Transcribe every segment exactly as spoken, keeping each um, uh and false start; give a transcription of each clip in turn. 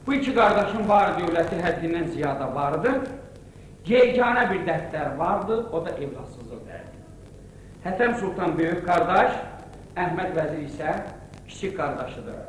Bu iki qardaşın var dövləti həddindən ziyada vardı. Yeganə bir dərdlər vardı, o da evladsızlıq dərdi. Hətəm Sultan böyük qardaş, Əhməd Vəzir isə kiçik qardaşıdır.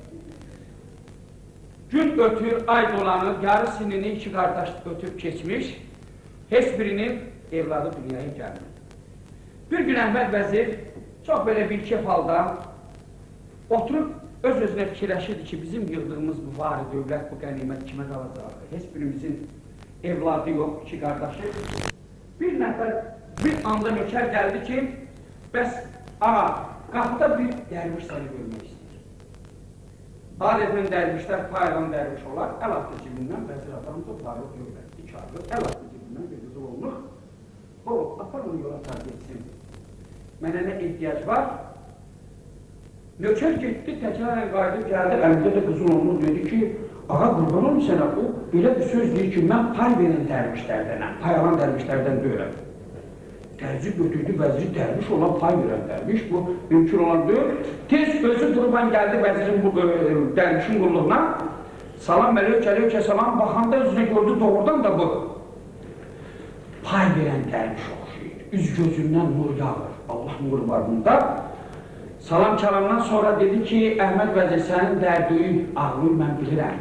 Gün ötür, ay dolanır, yarı sinini iki qardaş ötüb keçmiş, heç birinin evladı dünyaya gəlmir. Bir gün Əhməd Vəzir çox belə bir kef halda oturub öz-özünə fikirləşirdi ki, bizim yığdığımız bu var dövlət, bu qənimət kimə qalacaq? Heç birimizin evladı yox, iki qardaşı. Bir nəfər, bir anda nökər gəldi ki, bəs, ağa, qapıda bir dərviş səni görmək istəyir. Adətən dərvişlər paylan dərviş olar, əl atdı cibindən, vəzir adam da varıq dövlət, ikardır, əl atdı cibindən, bir qızı olmuş. O, apar onu yola sarı etsin. Mənə nə ehtiyac var? Nökər getdi, təkrarən qayıdıb gəldi, əlimdə də qızıl onu dedi ki, ağa qurban olun sənə, o belə bir söz deyir ki, mən pay verən dərvişlərdənəm, pay alan dərvişlərdən deyirəm. Dərvici götürdü, vəziri dərviş olan pay verən dərviş, bu mümkün olan deyil. Tez özü durban gəldi vəzirin bu dərvişin qulluğuna, salam əleyk, əleyk, salam, baxanda özünə gördü, doğrudan da bu pay verən dərviş oxşayır, üz gözündən nur yağır, Allah nur var bunda. Salam kəlamdan sonra dedi ki, Əhməd Vəzir, sənin dərdiyi, ağlıyı mən bilirəm.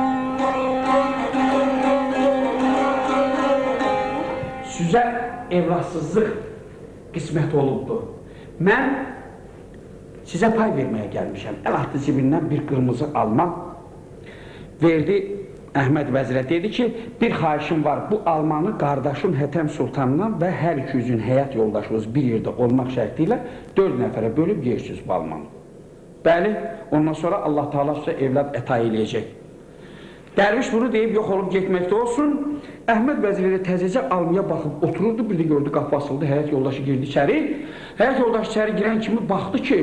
Sizə evladsızlıq qismət olubdur. Mən sizə pay verməyə gəlmişəm. Əl atdı cibindən bir qırmızı alma verdi Əhməd Vəzirə. Dedi ki, bir xahişim var, bu almanı qardaşım Hətəm Sultandan və hər iki yüzün həyat yoldaşımız bir yerdə olmaq şərti ilə dörd nəfərə bölüb yersiniz bu almanı. Bəli, ondan sonra Allah Teala sizə evlad əta eləyəcək. Dərviş bunu deyib yox olub getməkdə olsun. Əhməd Vəzir ilə təzəcə almaya baxıb otururdu, bir də gördü qapı asıldı, həyat yoldaşı girdi içəri. Həyat yoldaşı içəri girən kimi baxdı ki,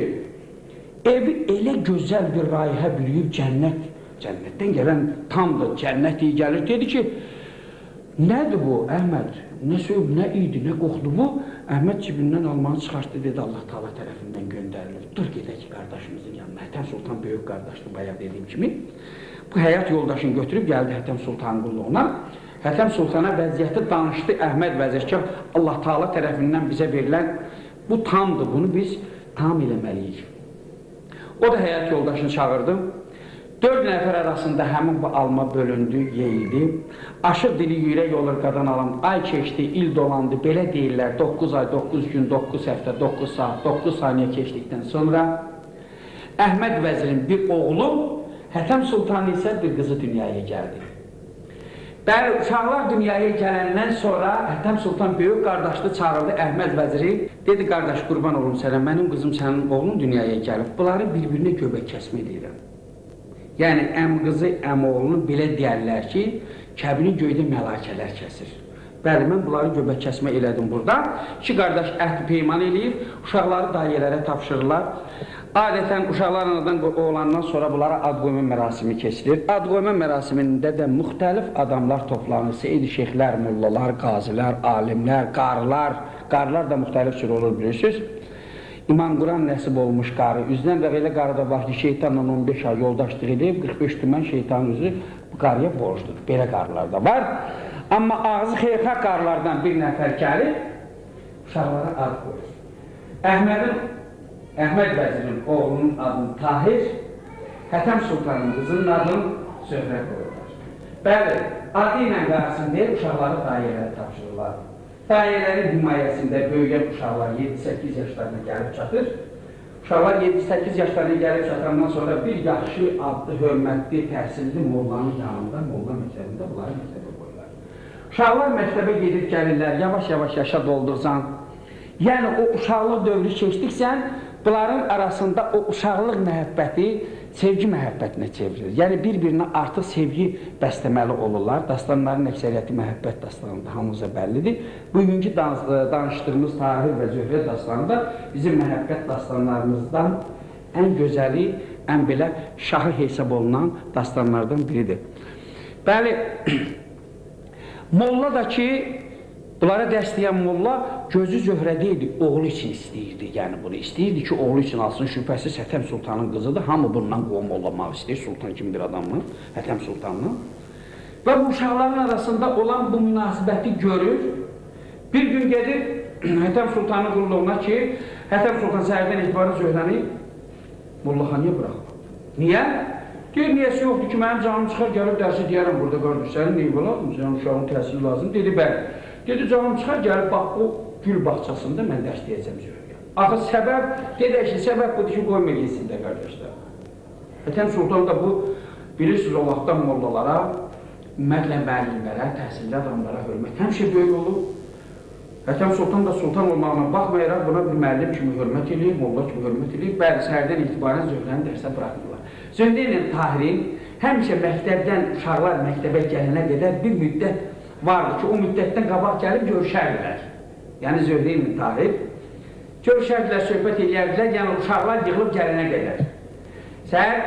evi elə gözəl bir rayihə bürüyüb cənnət, cənnətdən gələn tamdır, cənnət iyi gəlir. Dedi ki, nədir bu Əhməd? Nə söv, nə idi, nə qoxdu bu? Əhməd cibindən almanı çıxartdı, dedi Allah Teala tərəfindən göndərilir. Dur gedək ki, qardaşımızın yanına. Hətəm Sultan böyük qardaşdır, bayaq dediyim kimi. Bu həyat yoldaşını götürüb gəldi Hətəm Sultan qulluğuna. Hətəm Sultana vəziyyəti danışdı Əhməd Vəzir ki, Allah Teala tərəfindən bizə verilən bu tamdır, bunu biz tam eləməliyik. O da həyat yoldaşını çağırdı. Dörd nəfər arasında həmin bu alma bölündü, yeyildi. Aşıq dili yürək olur qadan alan, ay keçdi, il dolandı, belə deyirlər, doqquz ay, doqquz gün, doqquz həftə, doqquz saat, doqquz saniyə keçdikdən sonra Əhməd Vəzirin bir oğlu, Hətəm Sultan isə bir qızı dünyaya gəldi. Bəli, uşaqlar dünyaya gələndən sonra Hətəm Sultan böyük qardaşlı çağırdı Əhməd Vəziri. Dedi, qardaş, qurban olum sənə, mənim qızım sənin oğlun dünyaya gəlib. Bunları bir-birinə göbək kəsmə deyirəm. Yəni, əm qızı, əm oğlunu belə deyərlər ki, kəbini göydə məlakələr kəsir. Bəli, mən bunları göbək kəsmə elədim burada. İki qardaş əhd peyman eləyir, uşaqları dayiələrə tapşırırlar. Adətən uşaqlar anadan oğlandan sonra bunlara ad qoyma mərasimi keçilir. Ad qoyma mərasimində də müxtəlif adamlar toplanır. Seyid şeyxlər, mullalar, qazilər, alimlər, qarılar. Qarılar da müxtəlif cür olur, bilirsiniz. İmam Quran nəsib olmuş qarı. Üzdən də elə qarı da var ki, şeytanla on beş ay yoldaşlıq edib, qırx beş tümən şeytanın üzü bu qarıya borcludur. Belə qarılar da var. Amma ağzı xeyirxah qarılardan bir nəfər gəlib, uşaqlara ad qoyur. Əhmədin, Əhməd Vəzirin oğlunun adını Tahir, Hətəm Sultanın qızının adını Söhrə qoyurlar. Bəli, adı ilə qarşısın deyil, uşaqları dairələrə tapşırırlar. Dairələrin himayəsində böyüyən uşaqlar yeddi səkkiz yaşlarına gəlib çatır. Uşaqlar yeddi səkkiz yaşlarına gəlib çatandan sonra bir yaxşı, adlı, hörmətli, təhsilli mollanın yanında, molla məktəbində bunları məktəbə qoyurlar. Uşaqlar məktəbə gedib gəlirlər, yavaş-yavaş yaşa doldursan, yəni o uşaqlıq dövrü keçdiksən, bunların arasında o uşaqlıq məhəbbəti sevgi məhəbbətinə çevrilir. Yəni, bir-birinə artıq sevgi bəstəməli olurlar. Dastanların əksəriyyəti məhəbbət dastanında hamımıza bəllidir. Bugünkü danışdığımız Tahir və Zöhrə dastanı da bizim məhəbbət dastanlarımızdan ən gözəli, ən belə şahı hesab olunan dastanlardan biridir. Bəli, molla da ki, Bunlara dəstəyən molla gözü Zöhrədə idi, oğlu üçün istəyirdi, yəni bunu istəyirdi ki, oğlu üçün alsın, şübhəsiz Hətəm Sultanın qızıdır, hamı bundan qovum olmaq istəyir, Sultan kimi bir adamla, Hətəm Sultanla. Və bu uşaqların arasında olan bu münasibəti görür, bir gün gedir Hətəm Sultanın qulluğuna ki, Hətəm Sultan səhərdən etibarı Zöhrəni mollaxanıya bıraxma. Niyə? Deyir, niyəsi yoxdur ki, mənim canım çıxar, gəlib dərsi deyərəm burada, qardaş, sənin neyi lazım, sənin uşağın təhsili lazım, dedi, bəli. Dedi, canım çıxar, gəlib, bax, o gül bağçasında mən dərs deyəcəm Zöhrəyə. Axı, səbəb, dedək ki, səbəb budur ki, qoyma yesin də, qardaşlar. Hətəm Sultan da bu, bilirsiniz, o vaxtdan mollalara, ümumiyyətlə müəllimlərə, təhsilli adamlara hörmət həmişə böyük olur. Hətəm Sultan da sultan olmağına baxmayaraq buna bir müəllim kimi hörmət edir, molla kimi hörmət edir. Bəli, səhərdən etibarən Zöhrəni dərsə buraxmırlar. Zöhrə ilə Tahirin həmişə məktəbdən uşaqlar məktəbə gəlinə qədər bir müddət vardı ki, o müddətdən qabaq gəlib görüşərdilər. Yəni Zöhrə ilə Tahir görüşərdilər, söhbət edərdilər, yəni uşaqlar yığılıb gəlinə qədər. Səhər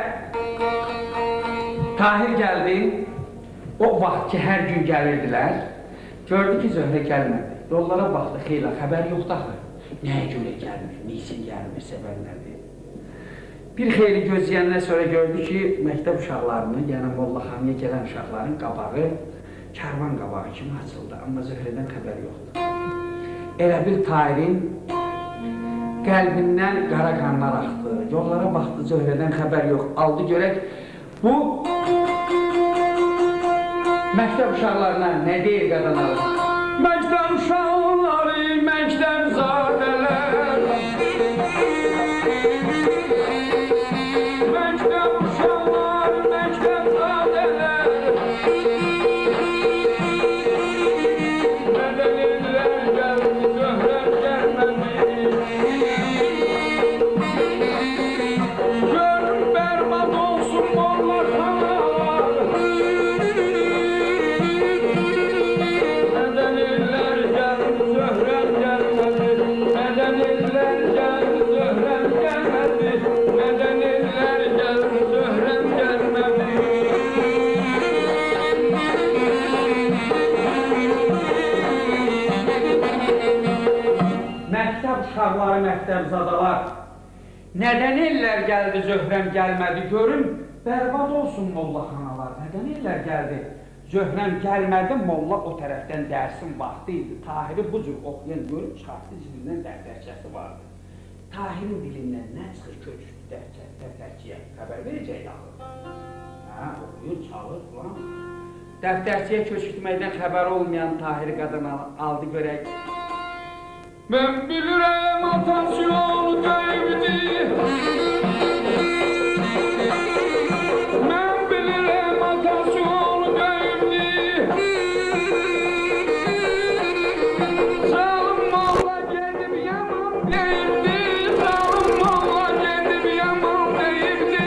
Tahir gəldi, o vaxt ki, hər gün gəlirdilər, gördü ki, Zöhrə gəlmədi. Yollara baxdı, xeyla, xəbər yoxdur axı. Nəyə görə gəlmir, niçin gəlmir, səbəb nədir? Bir xeyli gözləyəndən sonra gördü ki, məktəb uşaqlarını, yəni mollaxanıya gələn uşaqların qabağı kərvan qabağı kimi açıldı, amma Zöhrədən xəbər yoxdur. Elə bir Tahirin qəlbindən qara qanlar axdı, yollara baxdı, Zöhrədən xəbər yox, aldı görək, bu məktəb uşaqlarına nə deyir qadınlar? Məktəb uşaqları, məktəb zadələr, məktəb uşaqları, məktəb zadələr, mədənilər gəldi, Zöhrəm gəlmədi, görüm bərbad olsun mollaxanalar, mədənilər gəldi, Zöhrəm gəlmədi, mədənilər gəldi, Zöhrəm gəlmədi, mədənilər gəldi, Zöhrəm gəlmədi. Məktəb uşaqları, məktəb zadalar, nədən ellər gəldi, Zöhrəm gəlmədi, görün, bərbad olsun mollaxanalar, nədən ellər gəldi, Zöhrəm gəlmədi, molla o tərəfdən dərsin vaxtı idi, Tahiri bu cür oxuyan görüb, çıxartdı zilindən dəftərçəsi vardı. Tahirin dilindən nə çıxır, köçürdü dəftərçiyə, xəbər verəcək yaxın. Hə, oxuyur, çalır, falan. Dəftərçiyə köçürtməkdən xəbər olmayan Tahiri qadın aldı görək. Mən bilirəm atası yolu döyüldü, mən bilirəm atası yolu döyüldü, zalim molla gedib yaman deyildi, zalim molla gedib yaman deyildi.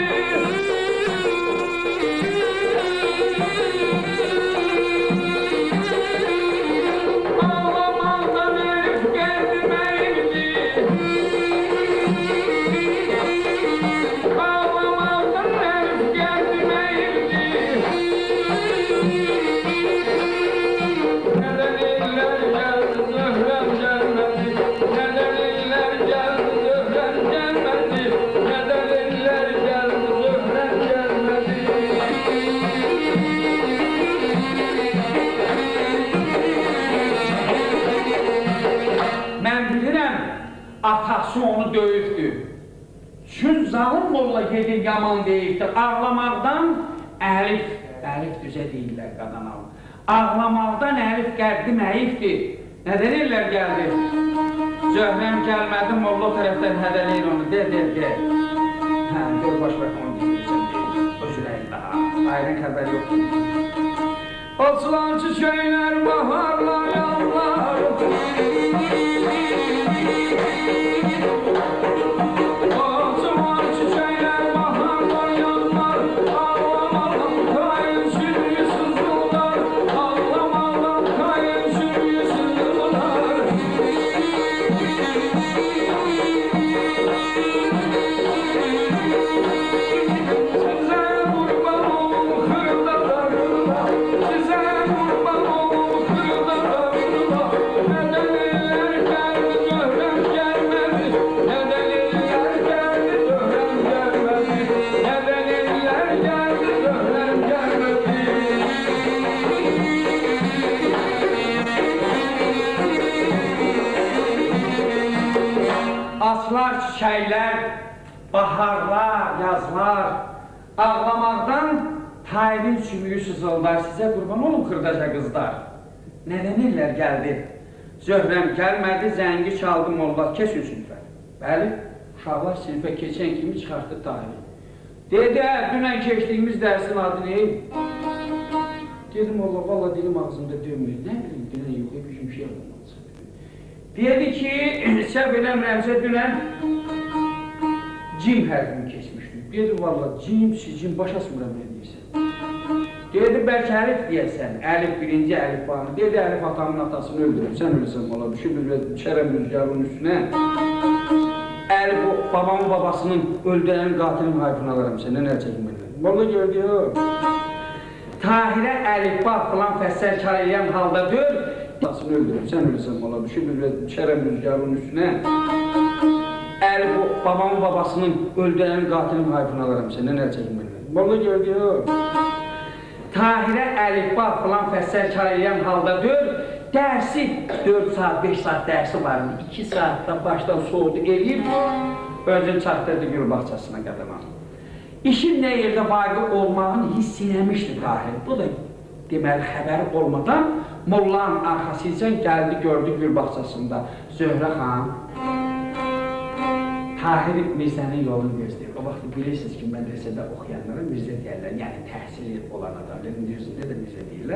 Ağlamaqdan herif gəldim əyildi, ağlamaqdan herif gəldim əyildi. Nədən ellər gəldi, Zöhrəm gəlmədi, nədən ellər gəldi, Zöhrəm gəlmədi, nədən ellər gəldi, Zöhrəm gəlmədi. Mən bilirəm, atası onu döyübdür. Çün zalim molla gedib yaman deyibdir. Ağlamaqdan əlif, əlif düzə deyirlər qadan alın. Ağlamaqdan əlif qəddim əyifdir. Nədən ellər gəldi? Zöhrəm gəlmədi, molla o tərəfdən hədələyir onu, de, de, de. Hə, gör baş bax onu deyirsən, deyir. O sürəyin daha, ayrın xəbər yoxdur. Açılan çiçəklər, baharlar, yallar. Açılan çiçəklər, baharlar, yallar. Ağlamadan kayın sürüyü sızdılar, ağlamadan kayın sürüyü sızdılar. Size kurban olum hırdalarına, size kurban olum hırdalarına. çiçəklər, baharlar, yazlar, ağlamaqdan Tahirin sümüyü sızıldar, sizə qurban olun xırdaca qızlar. Nədən illər gəldi? Zöhrəm gəlmədi, zəngi çaldı mollar, kesin sinifə. Bəli, uşaqlar sinifə keçən kimi çıxartdı Tahiri. Dedi, dünən keçdiyimiz dərsin adı ne? Dedim, Allah, valla dilim ağzımda dönmür. Nə bilim, dünən yox, bir şey olmaz. Dedi ki, səhv eləmirəmsə dünən cim hərfini keçmişdim. Dedi, valla, cim, sicim, başa sımıram nə deyirsən. Dedi, bəlkə əlif deyəsən, əlif birinci əlif bağını. Dedi, əlif atamın atasını öldürəm, sən ölürsən valla, düşür bir şərəm rüzgarın üstünə. Əlif babamın babasının öldürənin qatilin hayfını alaram, səndən əl çəkinməklə. Valla gördü, yox. Tahirə əlif bağ filan fəssər kar edən halda dör, atasını öldürəm, sən ölürsən valla, düşür bir şərəm rüzgarın üstünə. Əlif babamın babasının öldürənin qatilin hayfını alaram, səndən əl çəkinməklə. Valla gördü, yox. Tahirə əlifba filan fəssər kar edən halda dör, dərsi dörd saat, beş saat dərsi vardı. iki saatda başdan soğudu eləyib, özün çatdırdı gül bağçasına qədəmə. İşin nə yerdə vaqi olmağını hiss eləmişdi Tahir. Bu da deməli xəbəri olmadan mollanın arxasıyla gəldi, gördü gül bağçasında. Zöhrə xan, Tahir Mirzənin yolunu gözləyir. O vaxt bilirsiniz ki, mədrəsədə oxuyanlara Mirzə deyərlər, yəni təhsili olan adamların düzündə də Mirzə deyirlər.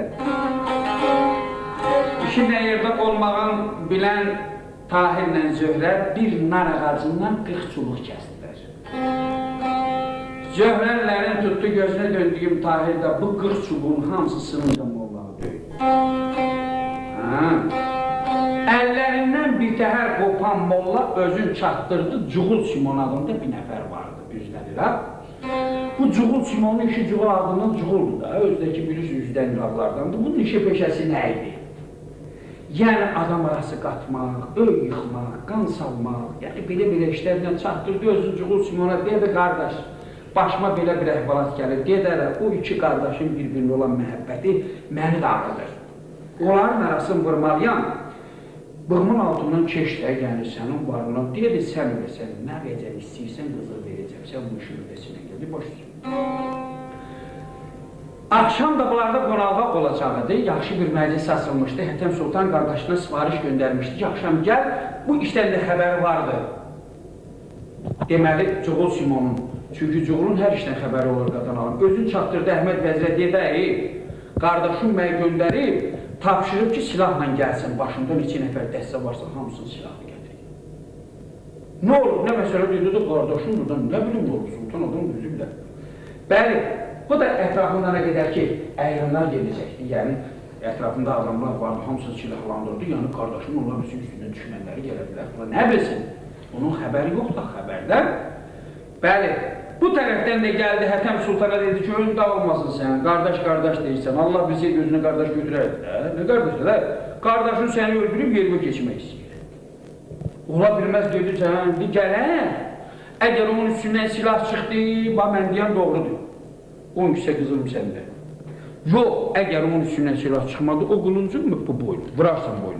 İşin nə yerdə olmağın bilən Tahirlə Zöhrə bir nar ağacından qırx çubuq kəsdilər. Zöhrələrin tutdu gözünə döndüyüm Tahirdə bu qırx çubuğun hamısı sınınca mollağı döyür. Əllərindən bir təhər qopan molla özün çatdırdı, Cuğul Simon adında bir nəfər vardı, üzdən-iraq. Bu Cuğul Simonun işi Cuğul adından Cuğuldur da, özdəki bilirsiniz üzdən-iraqlardandır. Bunun işi peşəsi nə idi? Yəni adam arası qatmaq, öy yıxmaq, qan salmaq, yəni belə-belə işlərlə çatdırdı özün Cuğul Simona, dedi qardaş, başıma belə bir əhvalat gəlir, dedərə, o iki qardaşın bir-birində olan məhəbbəti məni də ağrıdır. Onların arasını vurmalıyam. Bığımın altından keçdə, yəni sənin varına, deyədi, sən öləsən, nə verəcəm, istəyirsən qızıl verəcəm, sən bu işin ödəsinə gəldi, boş tutun. Akşam da bunlarda qonalğa olacaqdı, yaxşı bir məclis açılmışdı, Hətəm Sultan qardaşına sipariş göndərmişdi ki, axşam gəl, bu işdən də xəbəri vardı. Deməli, Cuğul Simonun, çünki Cuğulun hər işdən xəbəri olur qadan alım. Özün çatdırdı Əhməd Vəzirə dedə, ey, qardaşım mənə göndərib, tapşırıb ki, silahla gəlsin, başında neçə nəfər dəstə varsa, hamısını silahla gətirir. Nə olur, nə məsələ dedi də qardaşım buradan, nə bilim olur, Sultan adam düzü bilər. Bəli, bu da ətrafında nə qədər ki, əyranlar gedəcəkdi, yəni ətrafında adamlar vardı, hamısını silahlandırdı, yəni qardaşım onların üstündən düşmənləri gələ bilər, nə bilsin, onun xəbəri yoxdur, xəbərdə. Bəli, bu tərəfdən də gəldi, Hətəm Sultana dedi ki, ön dağılmasın sən, qardaş-qardaş deyirsən, Allah bizi gözünə qardaş götürər. Nə qardaşlar? Qardaşın səni öldürüb yermə keçmək istəyir. Ola bilməz dedi, sən, gələn, əgər onun üstündən silah çıxdı, mən deyən doğrudur. on kisə qızılım səndə. Yox, əgər onun üstündən silah çıxmadı, o qılıncın mı bu boynu, vurarsan boynu.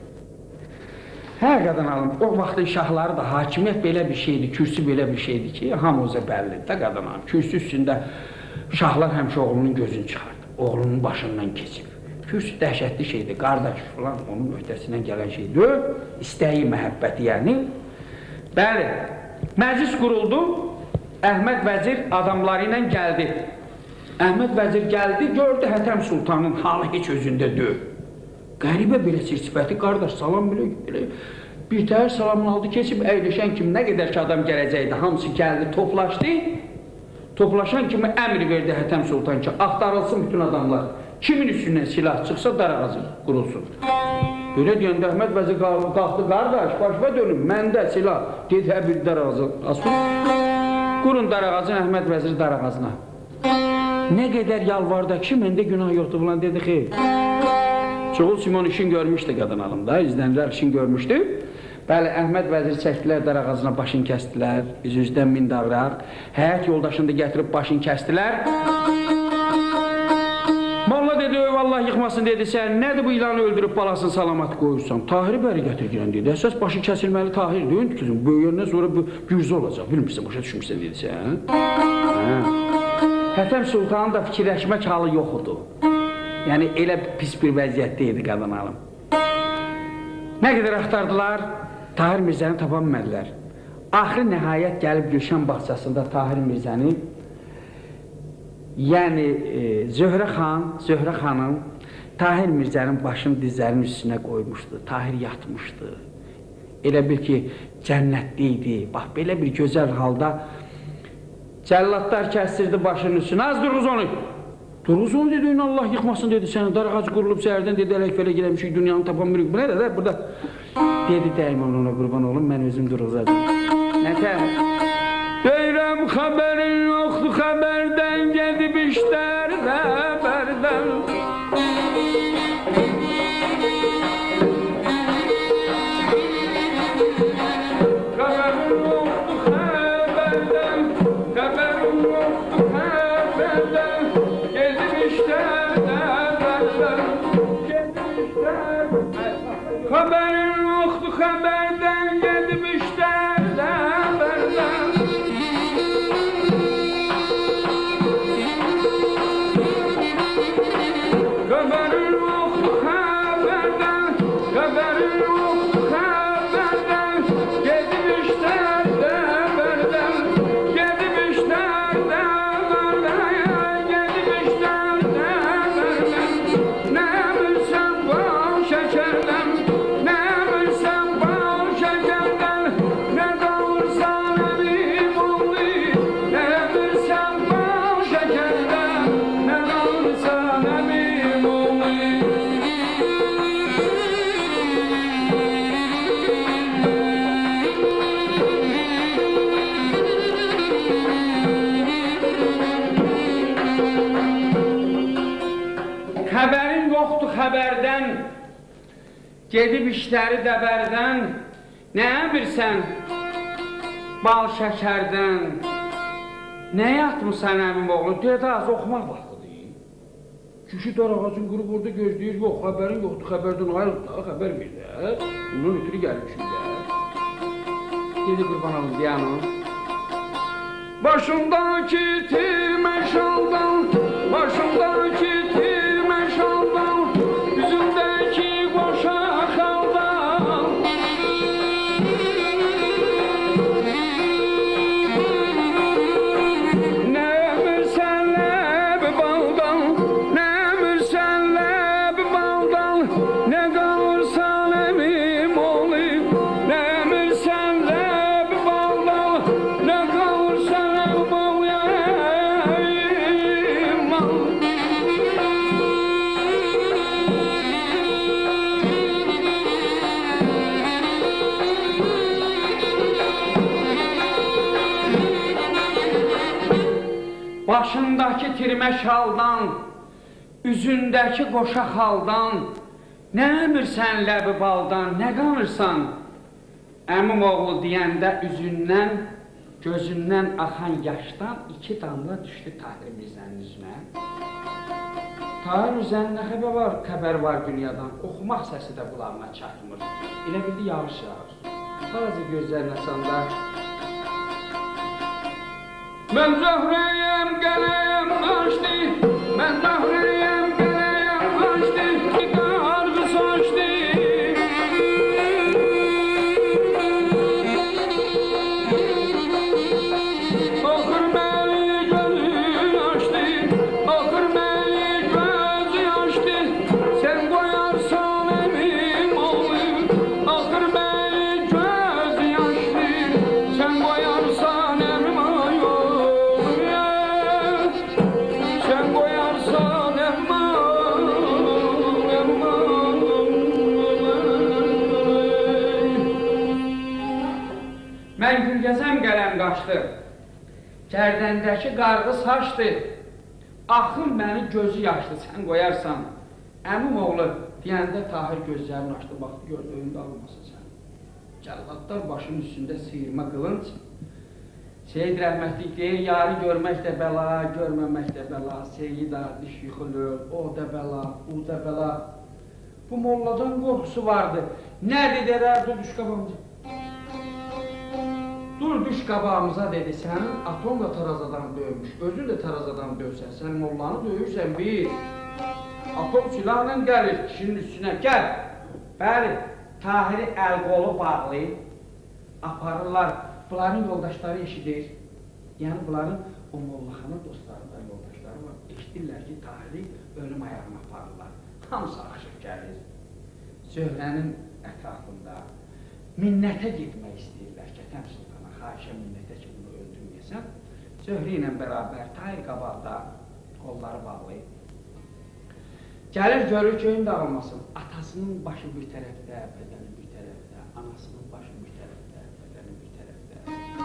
Hər qadan alın, o vaxtın şahları da hakimiyyət belə bir şeydir, kürsü belə bir şeydir ki, hamıza bəllidir də qadan alın. Kürsü üstündə şahlar həmişə oğlunun gözünü çıxardı, oğlunun başından keçib. Kürsü dəhşətli şeydir, qardaş falan onun öhdəsindən gələn şeydir, istəyi, məhəbbəti yəni. Bəli, məclis quruldu, Əhməd Vəzir adamları ilə gəldi. Əhməd Vəzir gəldi, gördü Hətəm Sultanın halı heç özündə deyil. Qəribə belə sir-sifəti, qardaş, salam belə, belə bir təhər salamını aldı, keçib əyləşən kimi nə qədər ki adam gələcəkdi, hamısı gəldi, toplaşdı. Toplaşan kimi əmr verdi Hətəm Sultan ki, axtarılsın bütün adamlar. Kimin üstündən silah çıxsa darağazı qurulsun. Belə deyəndə Əhməd Vəzir qalxdı, qardaş, başıma dönüm, məndə silah, dedi, hə bir darağazı asın. Qurun darağazın Əhməd Vəzir darağazına. Nə qədər yalvardı ki, məndə günah yoxdur bulan, dedi, xeyr. Cuğul Simon işin görmüşdü qadan alımda, izlənilər işin görmüşdü. Bəli, Əhməd Vəzir çəkdilər darağazına, başını kəstdilər, üz-üzdən min davraq. Həyat yoldaşını da gətirib başını kəstdilər. Molla dedi, ey valla Allah yıxmasın dedi, sən nədir bu ilanı öldürüb balasını salamat qoyursan? Tahiri bəri gətirgirən dedi, əsas başı kəsilməli Tahir deyil ki, böyüyəndən sonra bu gürzə olacaq, bilmirsən, başa düşmürsən dedi sən. Hətem Sultanın da fikirləşmək halı yoxudur. Yəni, elə pis bir vəziyyətdə idi qadın alım. Nə qədər axtardılar, Tahir Mirzəni tapa bilmədilər. Axırı nəhayət gəlib Gülşən bağçasında Tahir Mirzəni, yəni e, Zöhrə xan, Zöhrə xanım Tahir Mirzənin başını dizlərinin üstünə qoymuşdu. Tahir yatmışdı. Elə bil ki, cənnətli idi. Bax, belə bir gözəl halda cəllatlar kəstirdi başının üstünə. Az durğuz onu. Durğuz onu dedi, Allah yıxmasın dedi, səni darağacı qurulub səhərdən dedi, ələk-fələ girəmişik, dünyanı tapanmırıq. Bu nədir də, burada dedi, dəyim ona qurban olum, mən özüm durğuzacam. Nətər? Deyirəm, xəbərin yoxdur, xəbərdən gedib işlər xəbərdən. Xəbərin yoxdur, xəbərdən, xəbərin yoxdur, xəbərdən, gedib işlər xəbərdən, gedib işlər xəbərdən. Xəbərin yoxdur, xəbərdən, gedib işlər xəbərdən. Xəbərdən, gedib işləri dəbərdən, nə bilsən bal şəkərdən, nə yatmışsan əmim oğlu, dedi az oxumaq vaxtıdır. Kişi dar ağacın qırıb orada gözləyir, yox, xəbərin yoxdur, xəbərdən ayrıldı, xəbər bir də, bunun ötürü gəlmişim də. Dedi qurban olun, deyanım. Başımdaki tirmə şaldan, başımdaki tirmə şaldan, yüzümdəki qoşa xaldan. Nə bilsən ləb baldan, nə bilsən ləb baldan, nə qalırsan əmim olayım. Nə bilsən ləb baldan, nə qalırsan əmim olayım. Başındakı tirmə şaldan, üzündəki qoşa xaldan, nə əmirsən ləbi baldan, nə qanırsan? Əmim oğlu deyəndə üzündən, gözündən axan yaşdan iki damla düşdü Tahir Mirzənin üzünə. Tahir Mirzənin nə xəbər var, xəbər var dünyadan, oxumaq səsi də qulağına çatmır. Elə bildi yağış yağır. Bazı gözlərinə sanda mən zöhrəyəm, gələyəm, açdı, mən zöhrəyəm, gələyəm, açdı, ki qarğı saçdı. Oxur məni gözü açdı, oxur məni gözü açdı, sən qoyarsan əmim oğlum. Oxur məni gözü açdı, sən qoyarsan əmim oğlum. Mən Gülgəzəm qələm qaçdı, gərdəndəki qarğı saçdı, axın məni gözü yaşdı, sən qoyarsan. Əmim oğlu deyəndə Tahir gözlərini açdı, baxdı, gördü, önündə alınmasın sən. Cəlladlar başının üstündə sıyırma qılınc, Seyid rəhmətlik deyir, yarı görmək də bəla, görməmək də bəla, Seyid ardiş yıxılır, o da bəla, o da bəla. Bu molladan qorxusu vardı. Nədir derər, dur düş qabağımıza. Dur düş qabağımıza dedi, sənin atom da tarazadan dövmüş, özün də tarazadan dövsən, sən mollanı döyürsən bir. Atom silahla gəlir kişinin üstünə, gəl. Bəli, Tahiri əl-qolu bağlayıb, aparırlar. Bunların yoldaşları eşidir. Yəni bunların o mollaxanın dostları da yoldaşları var. Eşidirlər ki, Tahiri ölüm ayağına aparırlar. Hamısı axışıb gəlir. Zöhrənin ətrafında minnətə getmək istəyirlər Kətəm Sultana. Xahişə minnətə ki, bunu öldürməyəsən. Zöhrə ilə bərabər Tahir qabaqda qolları bağlayıb. Gəlir, görür köyün dağılmasın. Atasının başı bir tərəfdə, bədəni bir tərəfdə, anasının başı bir tərəfdə, bədəni bir tərəfdə.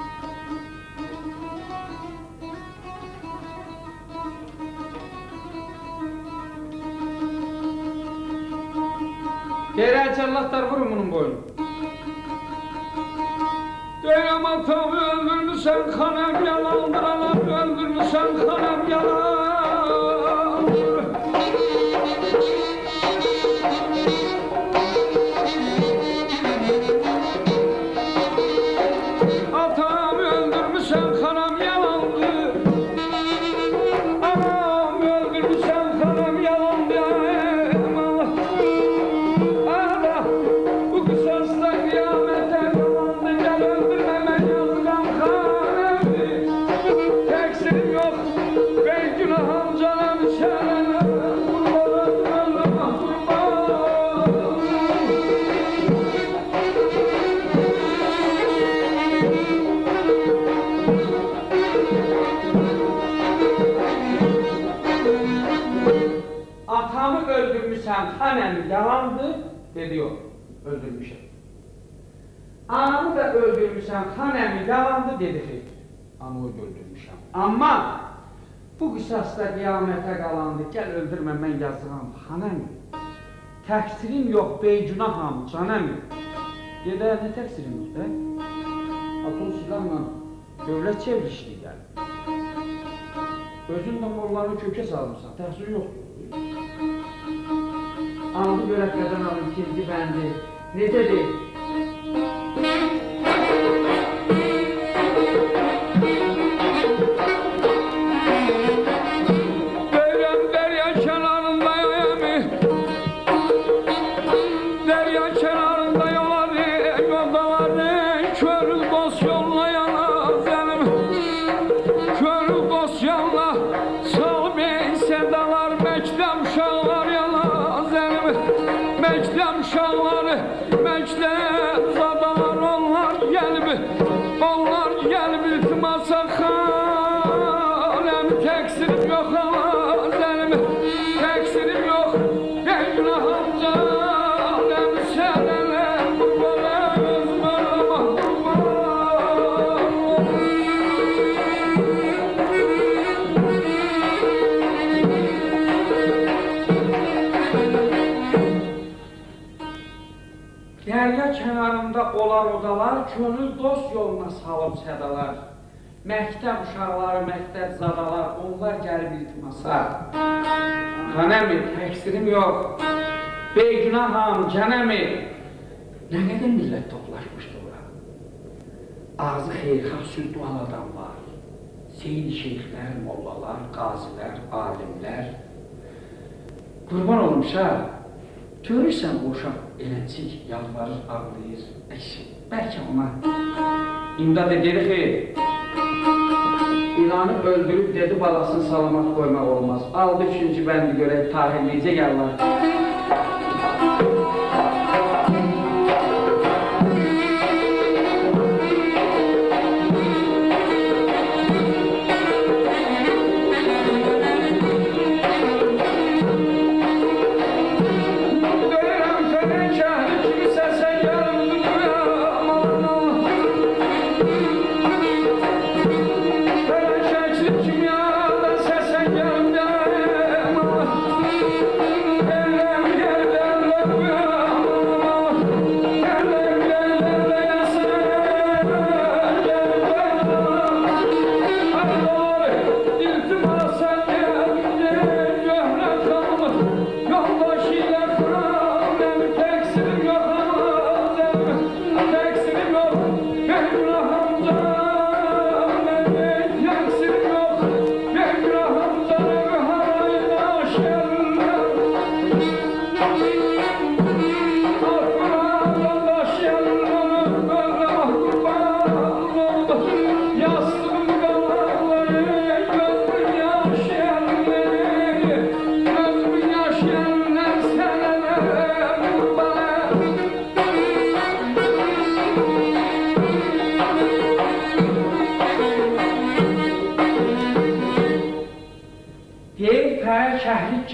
Deyirəm, cəllatlar vurun bunun boyunu. Deyirəm, atamı öldürmüsən, xanəm yalandır, anam öldürmüsən, xanəm yalandır. Annem yalandı, dedi yok, öldürmüşüm. Anamı da öldürmüşəm, annem yalandı, dedi ki, anamı öldürmüşəm. Ama bu qisasda qiyamətə qalandı, gəl öldürmə, mən yazıram, xanəm. Təqsirim yox, beygünaham, canəm. Dedə, nə təqsirim yox, də? Atom silahla dövlət çevrilişdi gəl. Özün də molları kökə salmışsan, təqsiri yoxdur. Anlı görəklərdən alın, ikinci bəndi. Necədir? Deyirəm, dərya kənarındayım, dərya kənarında yolar, yolda var, körül dost yoluna yana, zəlim, körül dost yoluna, sal bey sədalar, məktəb uşaqlar yana, məktəb uşaqları, məktəb zadalar, onlar gəlib, onlar gəlib iltimasa xanəm, təqsirim yox ama zəlim, təqsirim yox, ben günahım canəm, sənələr qurban özmərəmə qurban. Dərya kənarında olar odalar, könül dost yoluna salıb sədalar. Məktəb uşaqları, məktəb zadalar, onlar gəlib iltimasa. Xanəmi, təqsirim yox, beygünaham, cənəmi. Nə qədər millət toplaşmışdı ora? Ağzı xeyrxah sültuan adam var. Seyid şeyxlər, mollalar, qazilər, alimlər. Qurban olmuşa, görürsən o uşaq eləncik, yalvarır, ağlayır, bəlkə ona imdad edir xeyr. İlanı öldürüb dedi, balasını salamat qoymaq olmaz. Aldı üçüncü bəndi görək, Tahir necə gəllər. Kim ya da sesen geldi,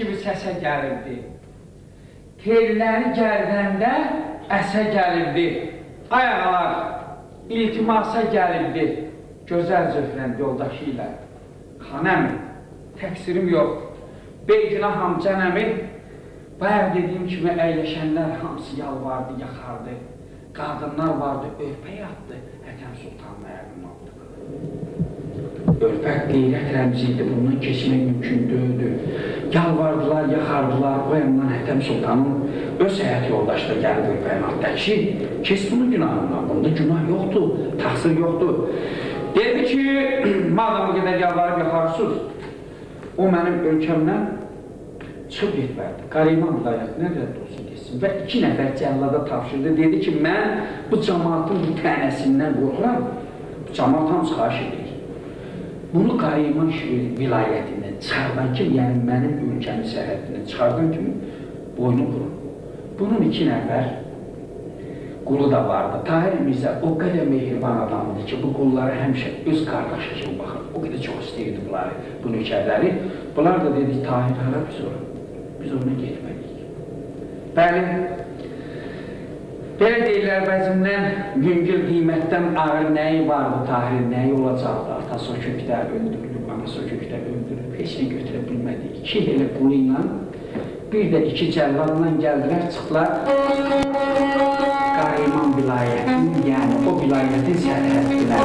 kimi səsə gəlirdi. Telləri gəldəndə əsə gəlirdi. Ayaqlar iltimasa gəlirdi. Gözəl Zöhrəm yoldaşı ilə. Xanəmi, təqsirim yox. Beygünaham cənəmi, bayaq dediyim kimi əyləşənlər hamısı yalvardı, yaxardı. Qadınlar vardı, örpək atdı, Hətəm Sultan mərhum oldu. Örpək qeyrət rəmziydi, bundan keçmək mümkün döydü. Yalvardılar, yaxardılar, o yandan Hətəm Sultanın öz həyat yoldaşı da gəldi örpəyin altında ki, kes bunu günahından, bunda günah yoxdur, taxsir yoxdur. Dedi ki, madem bu qədər yalvarıb yaxarsınız, o mənim ölkəmdən çıxıb getməlidir. Qariman vilayətinə rədd olsun desin və iki nəfər cəllada tapşırdı. Dedi ki, mən bu cəmaatın bu tənəsindən qorxuram, bu cəmaat hamısı xahiş edir. Bunu Qariman vilayətindən çıxardan kimi, yəni mənim ölkəmin sərhəddindən çıxardan kimi boynu vurun. Bunun iki nəfər qulu da vardı. Tahir Mirzə o qədər mehriban adamdır ki, bu qulları həmişə öz qardaşı kimi baxır. O qədər çox istəyirdi bunları, bu nökərləri. Bunlar da dedik, Tahir hara biz ora? Biz ona getməliyik. Bəli, belə deyirlər, vəzimdən, yüngül qiymətdən ağır nəyi vardı Tahirin, nəyi olacaqdı? Atası o kökdə öldürülüb, anası o kökdə öldürülüb, heç nə götürə bilmədi. İki elə qulu ilə, bir də iki cəlladla gəldilər, çıxdılar. Qariman vilayətinin, yəni o vilayətin sərhəddilə.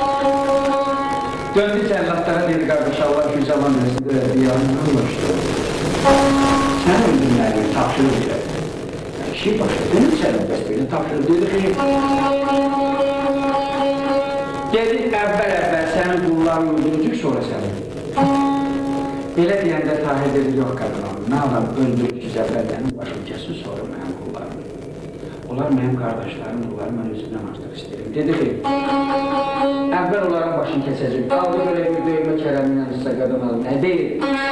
Döndü cəlladlara dedi, qardaş Allah güzəlan özündə diyarını olmuşdu. Sən öldürməliyim, tapşırır deyək. Şey başa, dönüm sənin bəs belə tapşırır, dedi ki, dedi, əvvəl-əvvəl sənin qullarını öldürəcək, sonra sənin. Belə deyəndə Tahir dedi, yox qadınam, nə adam öldürəcək əvvəllərini başım kəsin, sonra mənim qullarım. Onlar mənim qardaşlarım, qulları mən özümdən artıq istəyirəm. Dedi ki, əvvəl onların başını kəsəcək, qaldı belə bir döymə kələminlə sizə qadınam, nə deyil?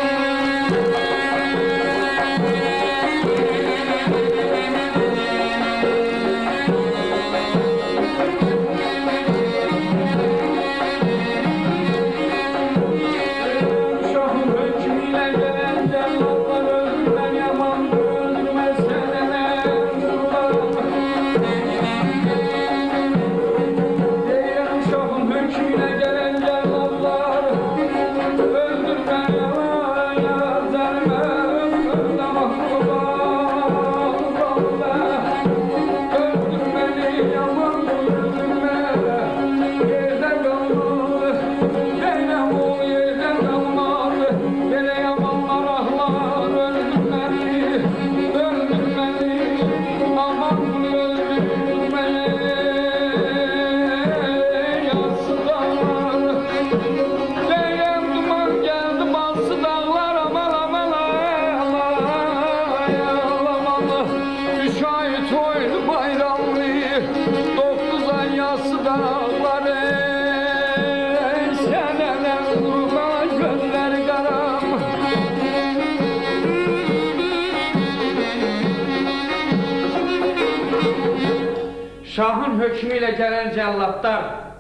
Şahın hökmü ilə gələn cəlladlar,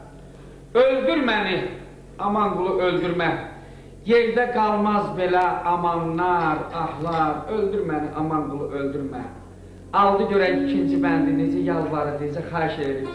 öldür məni, aman qulu öldürmə. Yerdə qalmaz belə amanlar, ahlar, öldür məni, aman qulu öldürmə. Aldı görək ikinci bəndi, necə yalvarır, necə xahiş edir.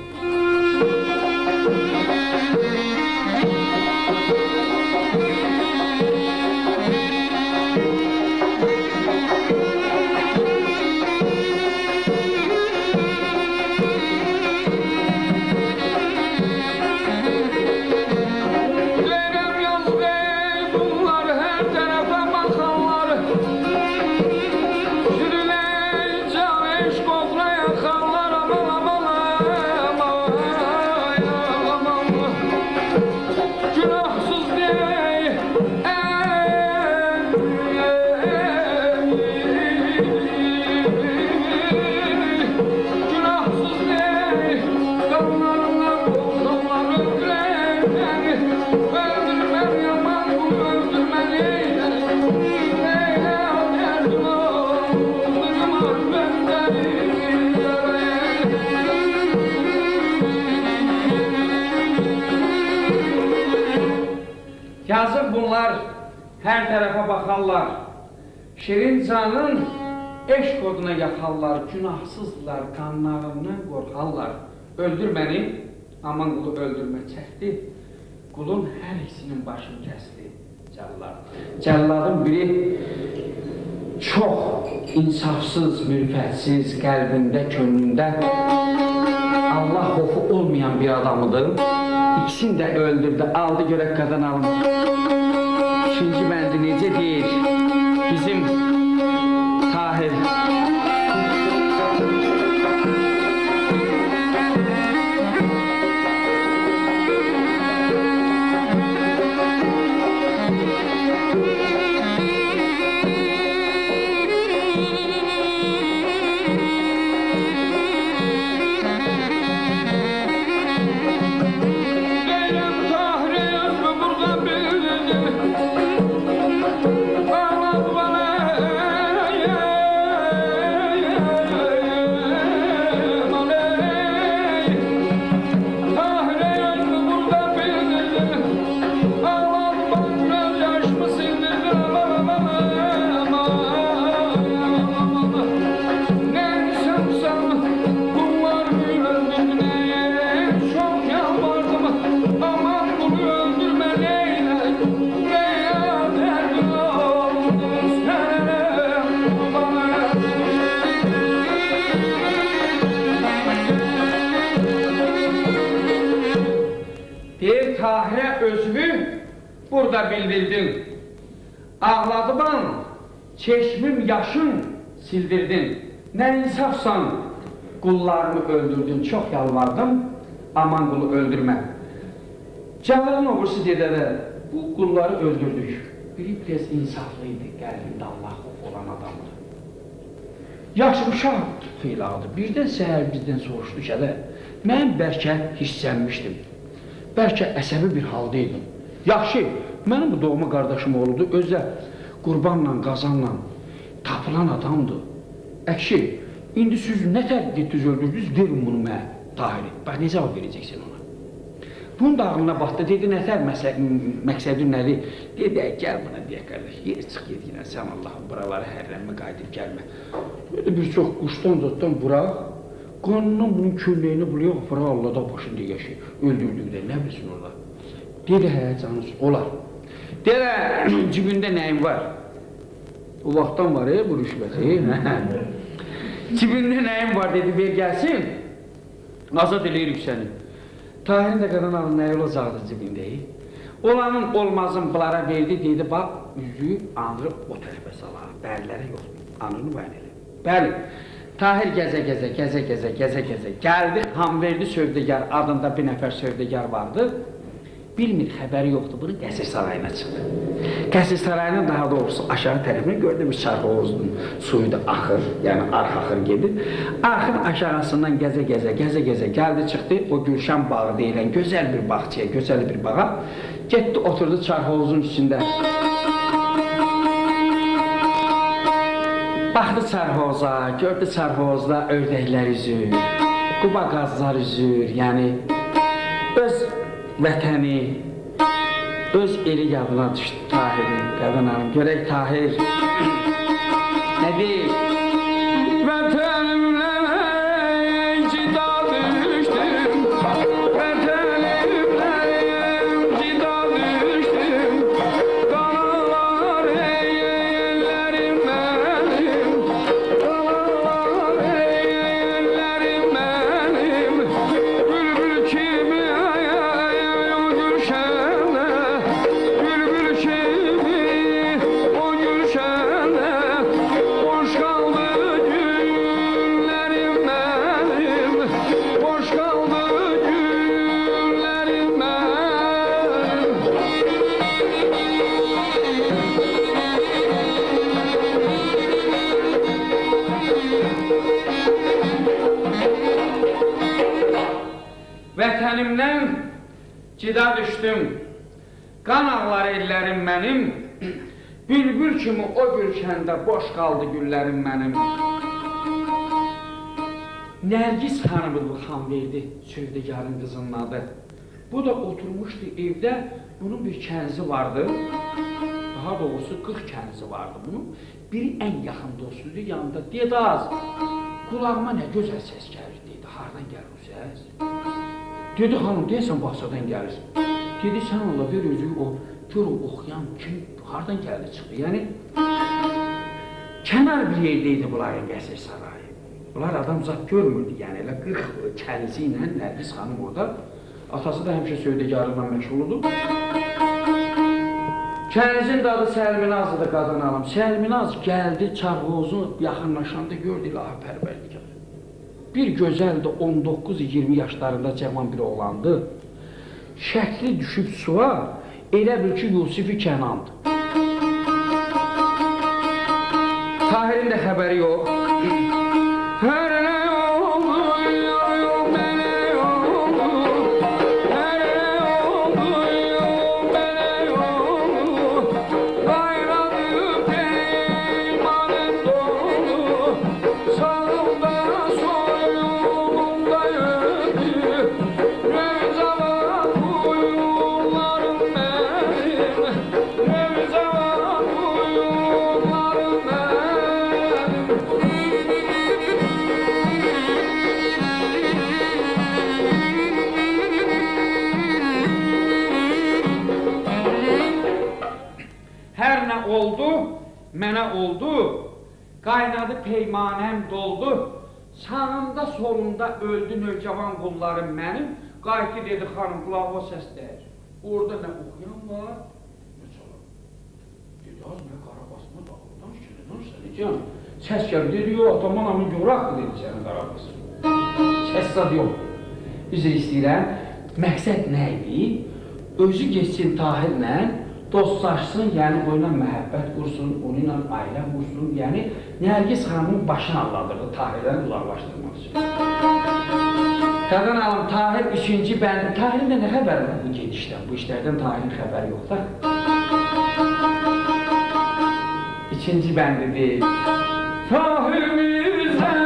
Yazıq bunlar hər tərəfə baxarlar, Şirincanın eşq oduna yaxarlar, günahsızlar, qanlarından qorxarlar. Öldür məni, aman qulu öldürmə çəkdi, qulun hər ikisinin başını kəsdi. Cəllad. Cəlladın biri çox insafsız, mürfətsiz, qəlbində, könlündə Allah xofu olmayan bir adamıdır. İkisini də öldürdü, aldı görək qadan alın. İkinci bəndi necə deyir? Bizim Tahir Tahirə özümü burada bildirdin. Ağladıban, çeşmim yaşın sildirdin. Nə insafsan, qullarımı öldürdün. Çox yalvardım, aman qulu öldürmə. Cəlalın oğursu dedədə, bu qulları öldürdük. Biri biraz insaflıydı, qəlbində Allah olan adamdı. Yaxşı, uşaq xeyladı. Birdən səhər bizdən soruşdu ki, mən bəlkə hissənmişdim. Bəlkə əsəbi bir halda idim. Yaxşı, mənim bu doğma qardaşım oğludur, özə qurbanla, qazanla tapılan adamdır. Əkşi, indi siz nə təqdiyyətiz öldürdünüz, verin bunu mənə, Tahiri. Bax, necə cavab verəcəksən ona? Bunun da ağlına batdı, dedi, nətər məqsədin nədir? Dedi, gəl buna deyək, qardaş, yer çıx yediyinə, sən Allahın buraları hərrəmə qayıdıb gəlmə. Böyle bir çox quşdan zotdan buraq, qanından bunun külləyini buluyor, fıra Allah'da başında yaşayır, öldürdükdə, nə bilsin orada? Dedi, hə, canınız, olar. Dedi, cibində nəyim var? O vaxtdan var, e, bu rüşbəti. Cibində nəyim var, dedi, ver gəlsin, azad eləyirik səni. Tahirin də qadan alın, nə olacaqdı cibində? Olanın olmazın bunlara verdi, dedi, bax, üzüyü andırıb o tərəfə salar, bərilərə yox, anını bəyan elə. Bəli. Tahir gəzə gəzə, gəzə gəzə, gəzə gəzə, gəldi, hamverdi sövdəgər, adında bir nəfər sövdəgər vardı. Bilmir, xəbəri yoxdur, bunu Qəsir sarayına çıxdı. Qəsir sarayının daha doğrusu aşağı tərəfinə gördü bir çarxovuzun suyu da axır, yəni arx axır gedir. Arxın aşağısından gəzə gəzə, gəzə gəzə, gəldi, çıxdı, o Gülşən bağı deyilən gözəl bir bağçaya, gözəl bir bağa, getdi, oturdu çarxovuzun üstündə. Baxdı çarxovuza, gördü çarxovuzda ördəklər üzür, quba qazlar üzür, yəni öz vətəni, öz eli yadına düşdü Tahirin, qadın hanım. Görək Tahir nə deyir? Vətənimlə cida düşdüm, vətənimlə cida düşdüm, qanalar ellərim mənim, qanalar ellərim mənim, bülbül kimi vətənimdən cida düşdüm, qan ağlar ellərim mənim, bülbül kimi o gülşəndə boş qaldı güllərim mənim. Nərgiz xanımı bu xan verdi, sövdəgarın qızının adı. Bu da oturmuşdu evdə, bunun bir kənzi vardı. daha doğrusu qırx kənizi vardı bunun. Biri ən yaxın dostuydu, yanında dedi az, qulağıma nə gözəl səs gəlir, dedi, hardan gəlir o səs? Dedi, xanım, deyəsən, bağçadan gəlir. Dedi, sən ola bir özü o, gör o oxuyan kim, hardan gəldi, çıxdı. Yəni, kənar bir yerdeydi bunların qəsr sarayı. Bunlar adam zat görmürdü, yəni, elə qırx kənizi ilə Nərgiz xanım orada. Atası da həmişə sövdəgarlıqla məşğuludur. Kənizin dadı Səlminazdır da qadın alım. Səlminaz gəldi, Çarğozun yaxınlaşanda gördü ilə pərvərlikar. Bir gözəl də on doqquz iyirmi yaşlarında cavan bir oğlandı. Şəkli düşüb suya, elə bil ki, Yusifi Kənandır. Tahirin də xəbəri yox. Hər nə oldu, mənə oldu, hər nə oldu, mənə oldu, qaynadı peymanın doldu, sağımda soyumda yöndü, Rövzava kuyularım mənim, Rövzava kuyularım mənim. Hər nə oldu, mənə oldu, qaynadı peymanəm doldu, sağımda solunda öldü növcavan qullarım mənim, qayıtı dedi xanım, qulağıma səs dəyir. Orada nə oxuyan var, nə çalar. Dedi, az nə qara basma dağıldan şəkildə, danışsa, necəm? Səs gəlir, dedi, yox, atamın amın yoxdur, dedi sənin qara basma. Səs zad yox. Üzr istəyirəm, məqsəd nə idi? Özü geçsin Tahirlə, dostlaşsın, yəni onunla məhəbbət qursun, onunla ailə qursun, yəni Nərgiz xanımın başını anladırdı Tahirdən uzaqlaşdırmaq üçün. Qadın alım, Tahir üçüncü bəndi, Tahir'in də nə xəbəri var bu gedişdən, bu işlərdən Tahir'in xəbəri yox da. İkinci bəndidir. Tahir'imizdən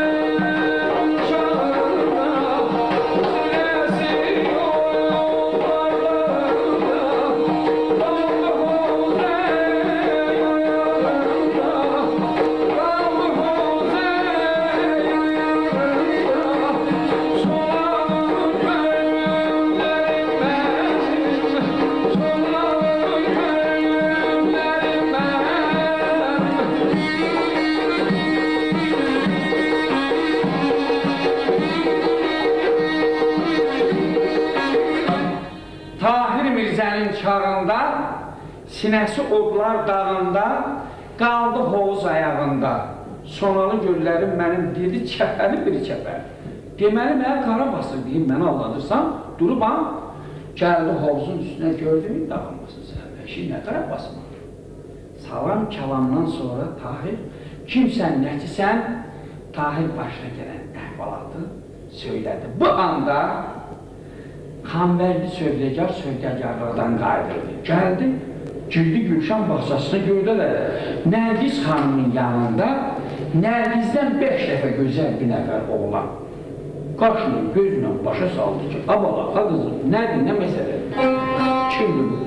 çağında, sinəsi odlar dağında, qaldı hovuz ayağında. Sonalı göllərim mənim dedi, çəpəli bir çəpər. Deməli, mənə qara basır deyim, mənə aldanırsan, durubam, gəldi hovuzun üstünə gördüm, dağılmasın sən, eşi nə qara basmaq. Salam kəlamdan sonra Tahir, kimsən, nəçisən, Tahir başına gələn əhvalatı söylədi. Bu anda Xanverdi sövdəgar sövdəgarlardan qayıdırdı. Gəldi, girdi Gülşan bağçasına gördü də Nərgiz xanımın yanında Nərgizdən beş dəfə gözəl bir nəfər oğlan qaşını, gözünə başa saldı ki, abala, ha qızım, nədir, nə məsələdir? Kimdir bu?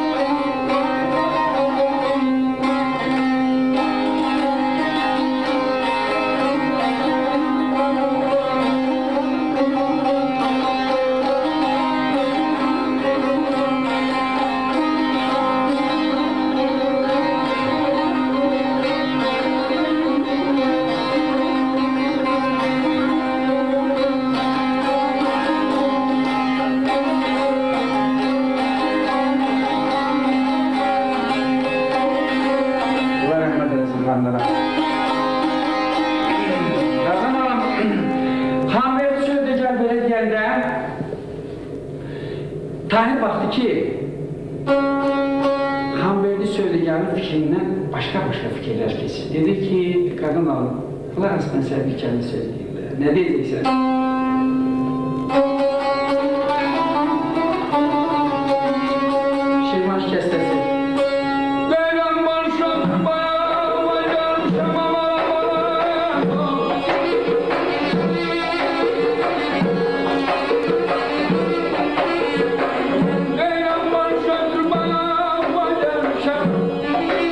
Tahir baxdı ki, Xanverdi sövdəgarın fikrindən başqa-başqa fikirlər keçir. Dedi ki, qadın alın, bunlar aslında sən bir kəlmə söz deyirlər. Nə deyəcəksən? Şirvanş kəstəsi. Thank you.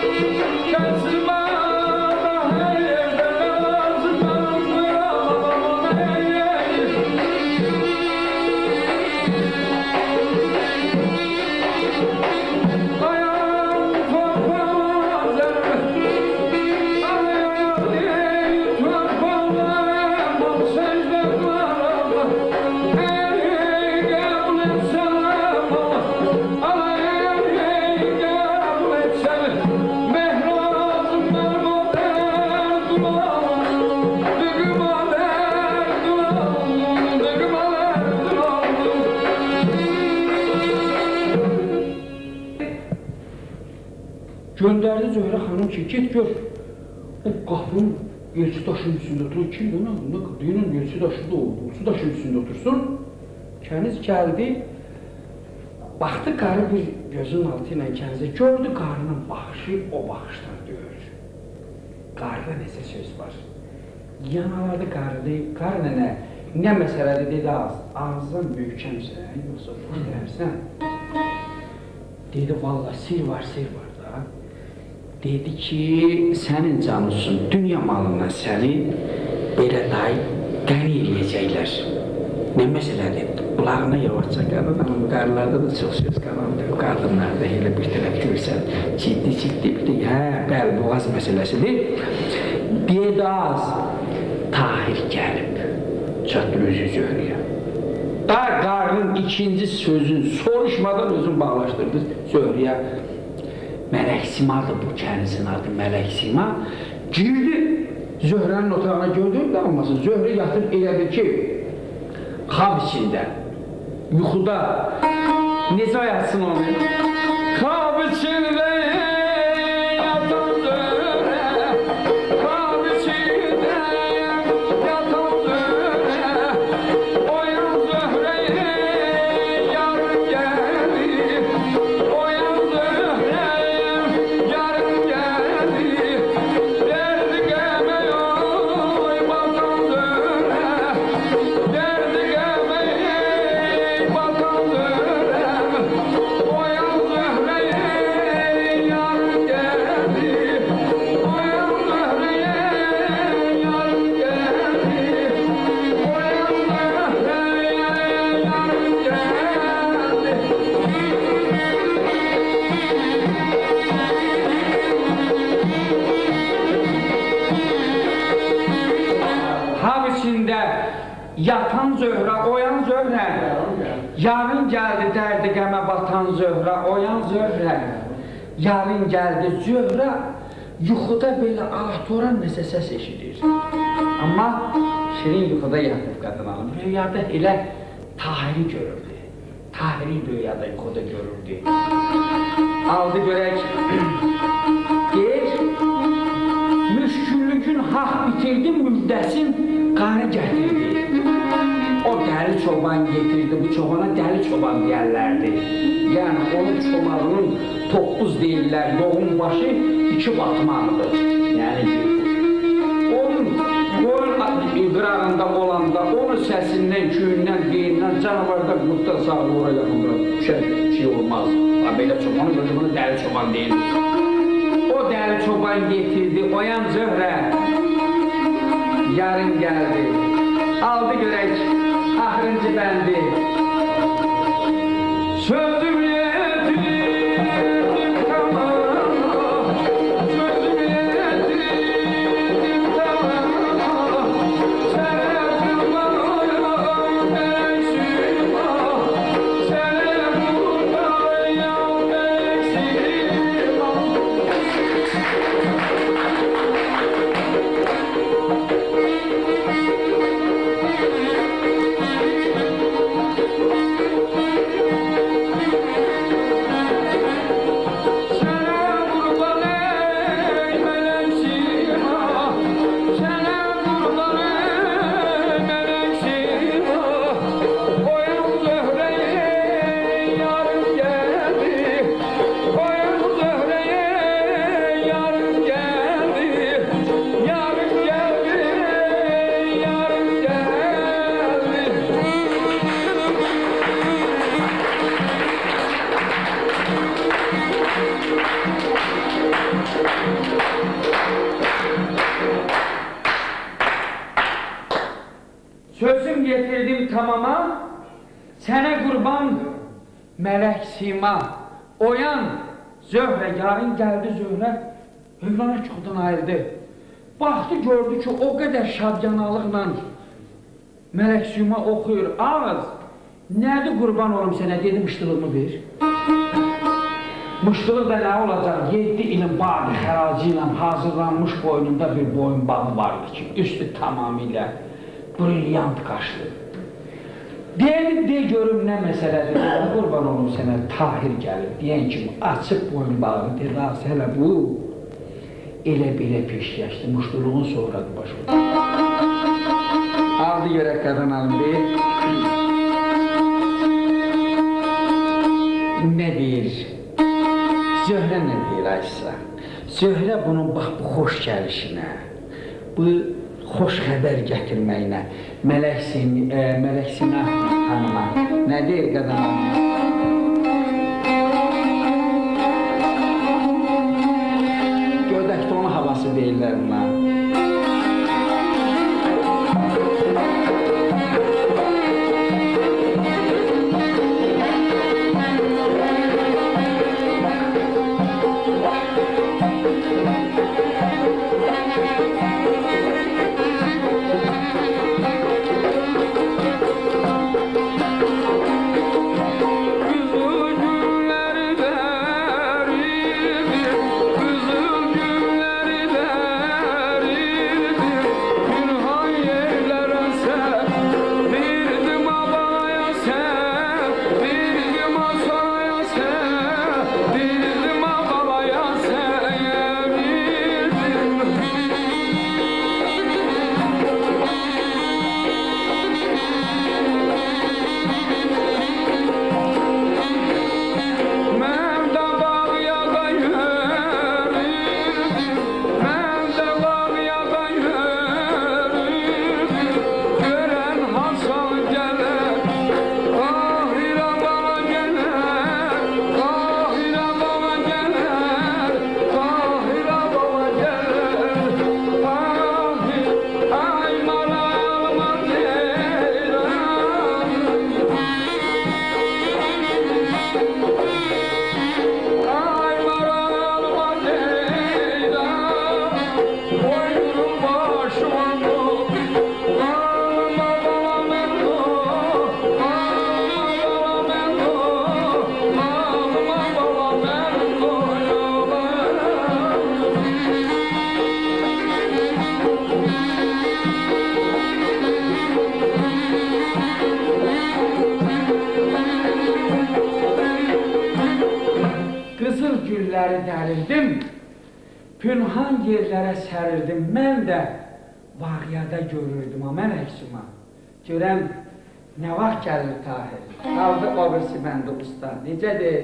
Gönderdi Zöhrə xanım ki, get gör. O qapının elçi daşının üstündə oturur. Kimdir ona? Deyinin elçi daşı da oldu. Elçi daşının üstündə otursun. Kəniz gəldi. Baxdı qarı bir gözün altı ilə kənizə. Gördü qarının baxışı o baxışdan deyir. Qarıda nəsə söz var. Yanaladı qarı deyib, qarı nənə, nə məsələdir dedi ağız. Ağızdan böyükəmsən, yoxsa boş deyərsən. Dedi, valla sir var, sir var da. Dedi ki, sənin canırsın, dünya malından səni belə dayı qəni eləyəcəklər. Nə məsələdir? Qulağına yavaşca qarın, amma qarılarda da çox söz qalandır. Qadınlarda elə bir tərəf görsən, ciddi-ciddi bir də, hə, bəli, boğaz məsələsidir. Dedi az, Tahir gəlib, çatdır özü Zöhrəyə. Dar qarının ikinci sözün soruşmadan özün bağlaşdırdı Zöhrəyə. Mələk Simadır bu kənizin adı, Mələk Sima. Girdi, Zöhrənin otağına gördüyüm də olmasın, Zöhrə yatıb elədir ki, xab içində, yuxuda, necə yatsın onu? Xab içində yatan Zöhrə, xab içində yatan Zöhrə, oyan Zöhrəyə yarın gəlir, oyan Zöhrəyə yarın gəlir, derdi qəmə yoy batan Zöhrə, derdi qəmə yoy batan Zöhrə, oyan Zöhrəyə yarın gəlir, oyan Zöhrəyə yarın gəlir, oyan Zöhrəyə yarın gəlir. Hab içində yatan Zöhrə, oyan Zöhrə, yarın gəldi dərdi qəmə batan Zöhrə, oyan Zöhrə, yarın gəldi Zöhrə, yuxuda belə ahtoran nəsə səs eşidir. Amma şirin yuxuda yatıb qadın alım, rüyada elə Tahiri görürdü. Tahiri rüyada yuxuda görürdü. Aldı görək, deyir, müşküllükün haq bitirdi, müddəsin qarı gətirdi. O dəli çoban getirdi, bu çobana dəli çoban deyərlərdi. Yəni, onun çobanının toqquz deyirlər, yoğun başı iki batmaqdır. Yəni ki, onun qoyun iqrarında olanda, onun səsindən, köyündən, deyindən, canavardan, qurtdan sağlı ora yaxında şey olmaz. Belə çobanın gözümünü dəli çoban deyir. O dəli çoban getirdi, oyan Zöhrə, yarın gəldi. Aldı görək, axırıncı bəndi. Sözüm yetim tamam, sözüm yetim tamam, sənə qurbanıyam Mələk Sima, sənə qurbanıyam Mələk Sima. Sözüm getirdim tamama, sənə qurban Mələk Sima, oyan Zöhrə, yarın gəldi Zöhrə, övlana çoxdan ayıldı. Baxdı, gördü ki, o qədər şadcanalıqla Mələk Sima oxuyur, ağız, nədir qurban olum sənə, dedi, mışdılığımı ver. Mışdılıq da nə olacaq, yeddi ilin bardı xəracı ilə hazırlanmış boynunda bir boyun bağı vardı ki, üstü tamamilə brilyant qaşlı. Deyəlim, deyə görüm nə məsələdir, qurban olun sənə Tahir gəlib, deyən kimi açıq boyun bağı, dedi, hələ bu elə belə peş yaşdı, muşduluğun sonradır baş oldu. Aldı görək qadan alındı. Nə deyir? Zöhrə nə deyir Aysa? Zöhrə bunun bax bu xoş gəlişinə, bu xoş xəbər gətirməyinə, Mələk Sinə xanıma nə deyir qadan alındı? Gördəkdə onun havası deyirlər buna. Dərildim, pünhan yerlərə sərirdim, mən də vaqiyada görürdüm, mən əksuma. Görəm, nə vaxt gəlir Tahir? Qaldı o birisi məndə usta, necədir?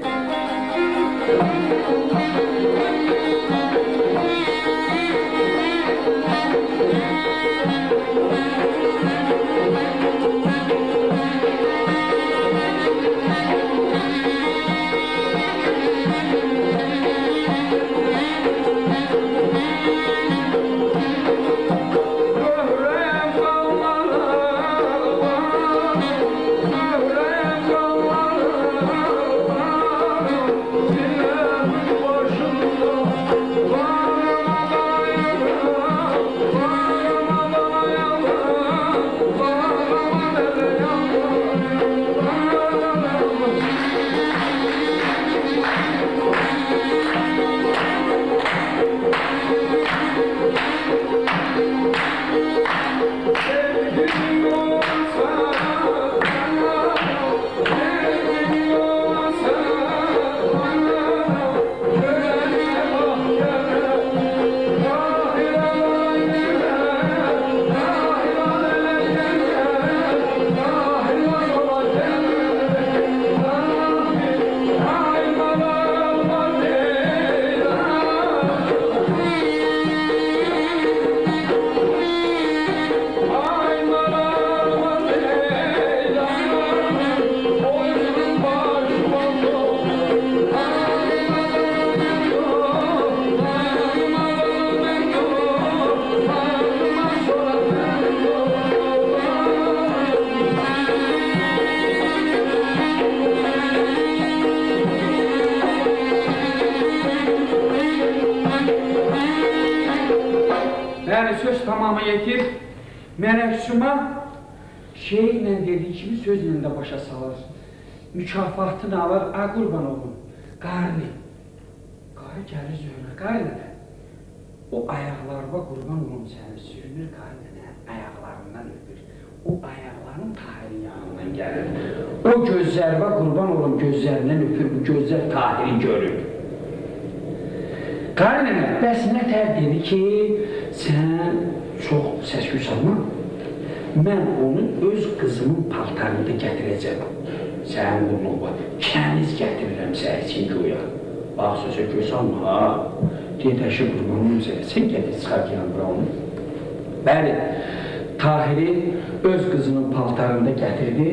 Yani söz tamamı yetir, Mələkşuma şeylə dediği kimi sözlə də başa salır. Mükafatını alır, a qurban olun, qarni. Qarı gəlir zöhrə, qarı nədə? O ayaqlarına qurban olun səni sürünür, qarı nədə? Ayaqlarından öpür. o ayaqların Tahirin yanından gəlir. O gözlərə qurban olum, gözlərindən öpür, bu gözlər Tahiri görür. Qarı nənə, bəs nətər dedi ki, sən çox səs-küy salma, mən onun öz qızımın paltarını da gətirəcəm. Sənin qulluq var, kəniz gətirirəm səhərçin göyə. Bax, sözə göy salma, ha? Deyə təşkil qurban olum sənə, sən gətir, çıxar ki, yandıra onu. Bəli, Tahiri öz qızının paltarını da gətirdi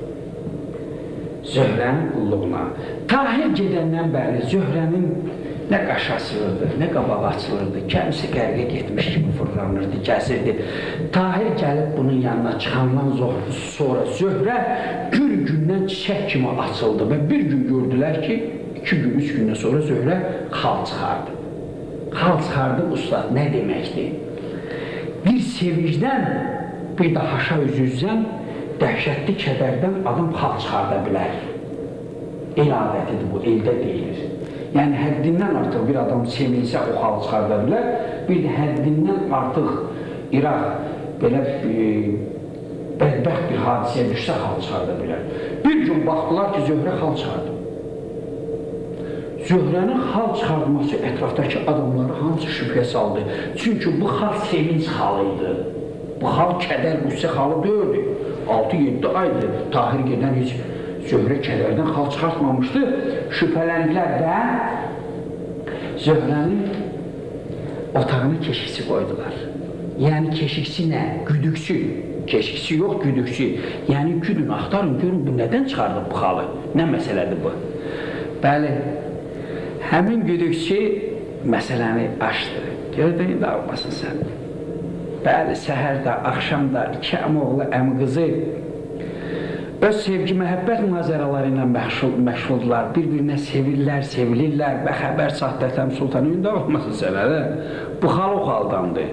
Zöhrənin qulluğuna. Tahir gedəndən bəri Zöhrənin nə qaşı açılırdı, nə qabağı açılırdı, kəmisi qərqə getmiş kimi fırlanırdı, gəzirdi. Tahir gəlib bunun yanına çıxandan sonra Zöhrə gül gündən çiçək kimi açıldı və bir gün gördülər ki, iki gün, üç gündən sonra Zöhrə xal çıxardı. Xal çıxardı, ustad, nə deməkdir? Bir sevincdən, bir də haşa üzüzdən, dəhşətli kədərdən adam xal çıxarda bilər. El adətidir bu, eldə deyilir. Yəni, həddindən artıq bir adam sevinsə o xal çıxarda bilər, bir də həddindən artıq İraq belə bədbəxt bir hadisəyə düşsə xal çıxarda bilər. Bir gün baxdılar ki, Zöhrə xal çıxardı. Zöhrənin xal çıxartması ətrafdakı adamları hamısı şübhə saldı. Çünki bu xal sevinç xalıydı. Bu xal kədər qüssə xalı deyildi. altı yeddi aydır, Tahir gedən heç Zöhrə kədərdən xal çıxartmamışdı. Şübhələndilər və Zöhrənin otağına keşikçi qoydular. Yəni keşikçi nə? Güdükçü. Keşikçi yox, güdükçü. Yəni gülün, axtarın, görün, bu nədən çıxardıb bu xalı? Nə məsələdir bu? Bəli, həmin güdükçi məsələni açdı. Gördün, indi almasın sən. Bəli, səhərdə, axşamda iki əmoğlu əmi qızı öz sevgi, məhəbbət mühazəraları ilə məşğuldurlar, bir-birinə sevirlər, sevilirlər və xəbər çatdı Ətəm Sultanı, indi olmasın sənədə, bu xal o xaldandır.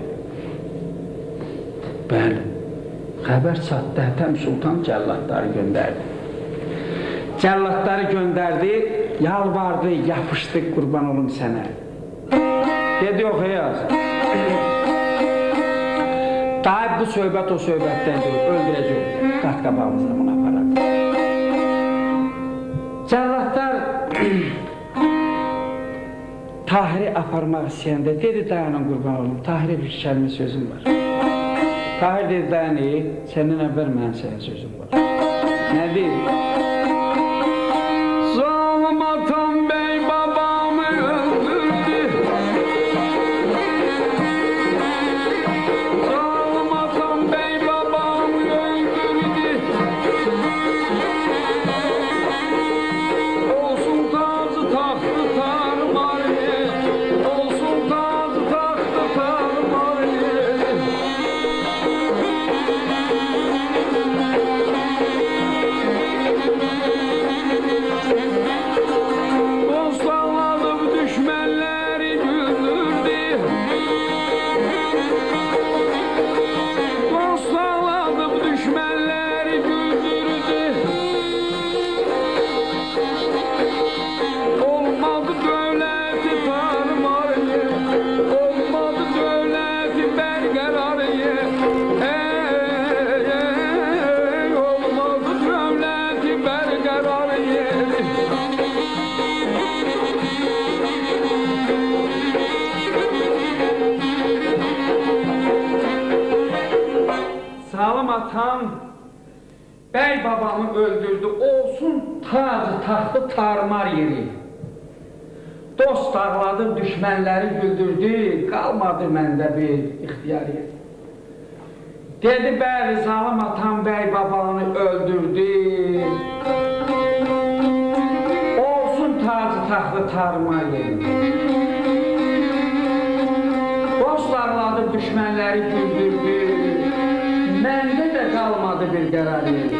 Bəli, xəbər çatdı Ətəm Sultan cəlladları göndərdi. Cəlladları göndərdi, yalvardı, yapışdı, qurban olum sənə. Dedi, oxuyaz. Daib bu söhbət o söhbətdəndir, öldürəcək, qat-qabağımızla bunu aparaq. Cəlladlar Tahiri aparmaq istəyəndə dedi, dayanın qurban olum, Tahirə bir kəlmə sözüm var. Tahir dedi, dayanı, səndən əvvəl mənim sənə sözüm var. Nə deyil? Zalım atam bəy babamı öldürdü. Zalım atam bəy babamı öldürdü. Olsun tacı taxtı tarmar yer. Olsun tacı taxtı tarmar yer. Dostlarladım düşmənləri güldürdü. Dostlarladım düşmənləri güldürdü. Olmadı dövləti tarmar yer. Olmadı dövləti bərqərar yer. Ey, ey, olmadı dövləti bərqərar yer. Zalım atam bəy babamı öldürdü, olsun tacı taxtı tarmar yeri. Dost ağladı, düşmənləri güldürdü, qalmadı məndə bir ixtiyar yer. Dedi, bəli, zalım atam bəy babanı öldürdü. Olsun tacı taxtı tarmar yeri. Dost ağladı, düşmənləri güldürdü. Məndə də qalmadı bir qərar yeri.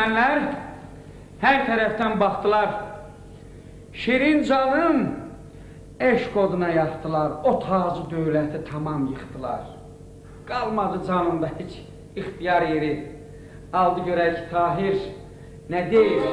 düşmənlər hər tərəfdən baxdılar. Şirin canım eşq oduna yaxdılar, o tacı dövləti tamam yıxdılar. Qalmadı canımda heç ixtiyar yeri. Aldı görək Tahir nə deyir?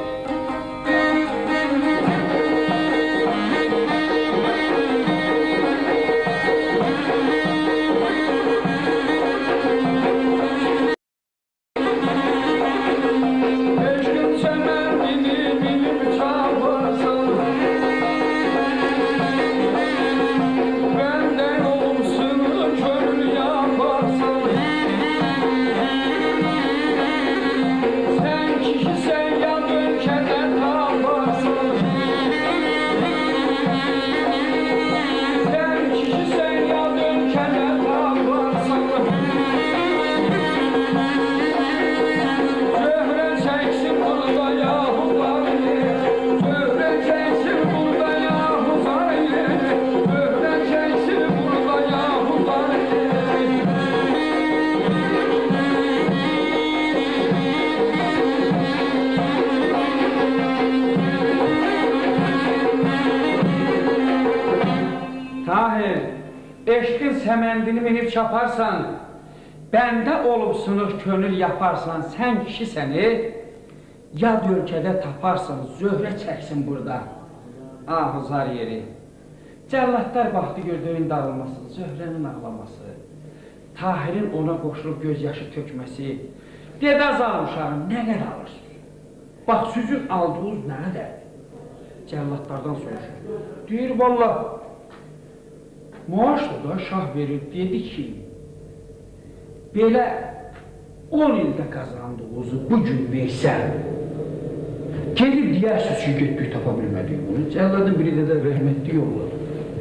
Eşqin səməndini minib çaparsan, bəndə olub sınıq könül yaparsan, sən kişi səni yad ölkədə taparsan, zöhrə çəksin burada, ahuzar yeri. Cəllatlar baxdı gördüyün dağılması, zöhrənin ağlaması, Tahirin ona qoşulub gözyaşı tökməsi. Dedə azalım uşağım, nə qədər alırsınız? Bax, süzün aldığınız nə qədər? Cəllatlardan soruşur. Deyir, valla, maaşla da şah verir, dedi ki, belə on ildə qazandığınızı bugün versən, gelib deyərsiniz ki, getdik tapa bilmədik bunu. Cəlladın biri də rəhmətli yolladı.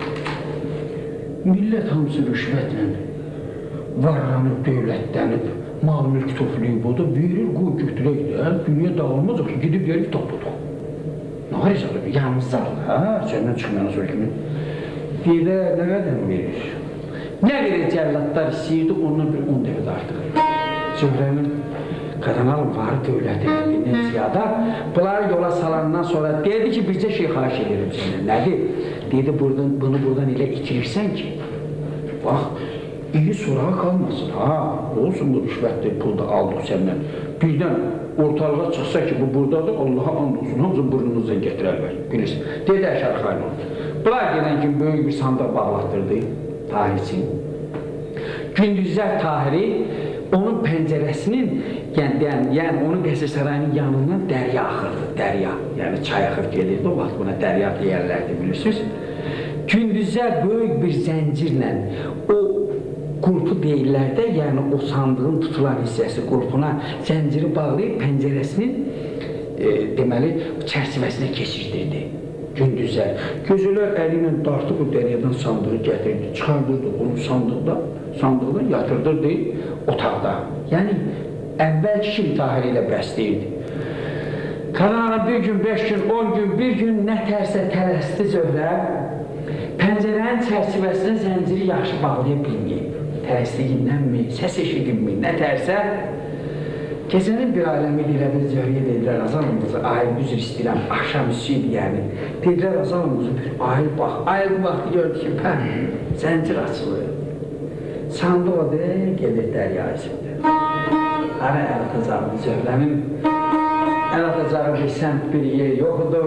Millət hamısı rüşvətlə, varlanıb, dövlətlənib, mal-mülk toplayıb o da verir, qoy götürək də, dünya dağılmaz ki, gidib gəlib topladıq. Nə var izalıb, yanımızda alır, hə, səndən çıxmayana sonra kimi. Deyilə, nə qədər verir? Nə verir cəllatlar istəyirdi, ondan bir on dəfə də artıq. Zöhrənin qazanalım var dövləti əllindən ziyada, bunları yola salandan sonra dedi ki, bircə şey xahiş edirəm sənə. Nədir? Dedi, bunu buradan elə itirirsən ki, bax, iyi sorağa qalmasın, ha, olsun bu rüşvətdir, pulda aldıq səndən. Birdən ortalığa çıxsa ki, bu buradadır, Allaha and olsun, hamısı burnunuzdan gətirərlər, bilirsin. Dedi, əşər xayn oldu. Bunlar gələn kimi böyük bir sandaq bağlatdırdı Tahir üçün. Gündüzlər Tahiri onun pəncərəsinin, yəni, yəni onun qəsr sarayının yanından dərya axırdı, dərya, yəni çay axır gelirdi, o vaxt buna dərya deyərlərdi, bilirsiniz. Gündüzlər böyük bir zəncirlə o qulpu deyirlər də, yəni o sandığın tutulan hissəsi qulpuna zənciri bağlayıb pəncərəsinin e, deməli çərçivəsinə keçirdirdi. Gündüzlər. Gözələr əli ilə dartıb o dəryadan sandığı gətirdi, çıxardırdı onu sandıqda, sandıqdan yatırdırdı otaqda. Yəni, əvvəlki kimi Tahir ilə bəsləyirdi. Kanana bir gün, beş gün, on gün, bir gün nə tərsə tələsdi Zöhrə, pəncərənin çərçivəsinə zənciri yaxşı bağlaya bilməyib. Tələsdiyinənmi, səs eşidinmi, nə tərsə, gecənin bir aləmi elədir, Zöhrəyə dedilər, Azalımızı, ayıl üzr istəyirəm, axşam üstüydü yəni. Dedilər, Azalımızı bir ayıl bax, ayıl bu vaxtı gördü ki, pən, zəncir açılır. Sandıq o da gelir dərya içində. Hara əl atacağım Zöhrənin, əl atacağı bir səmt bir yer yoxdur.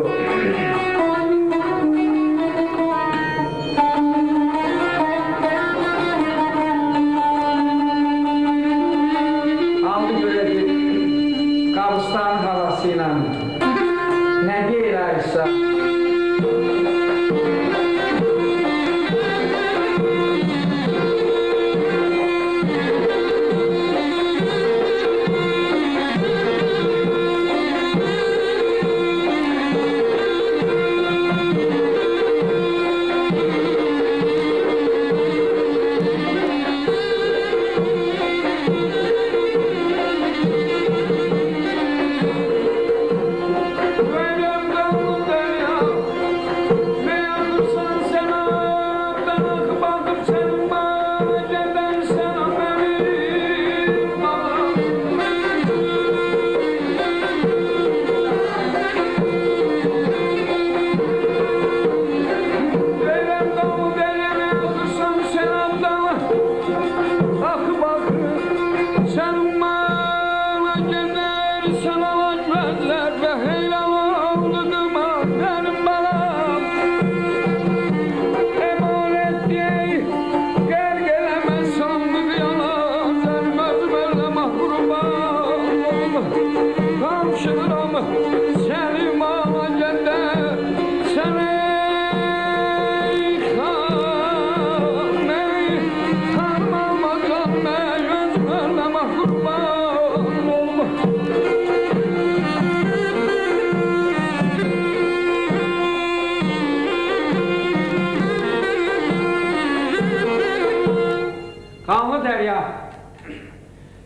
Nə deyir Ayşə?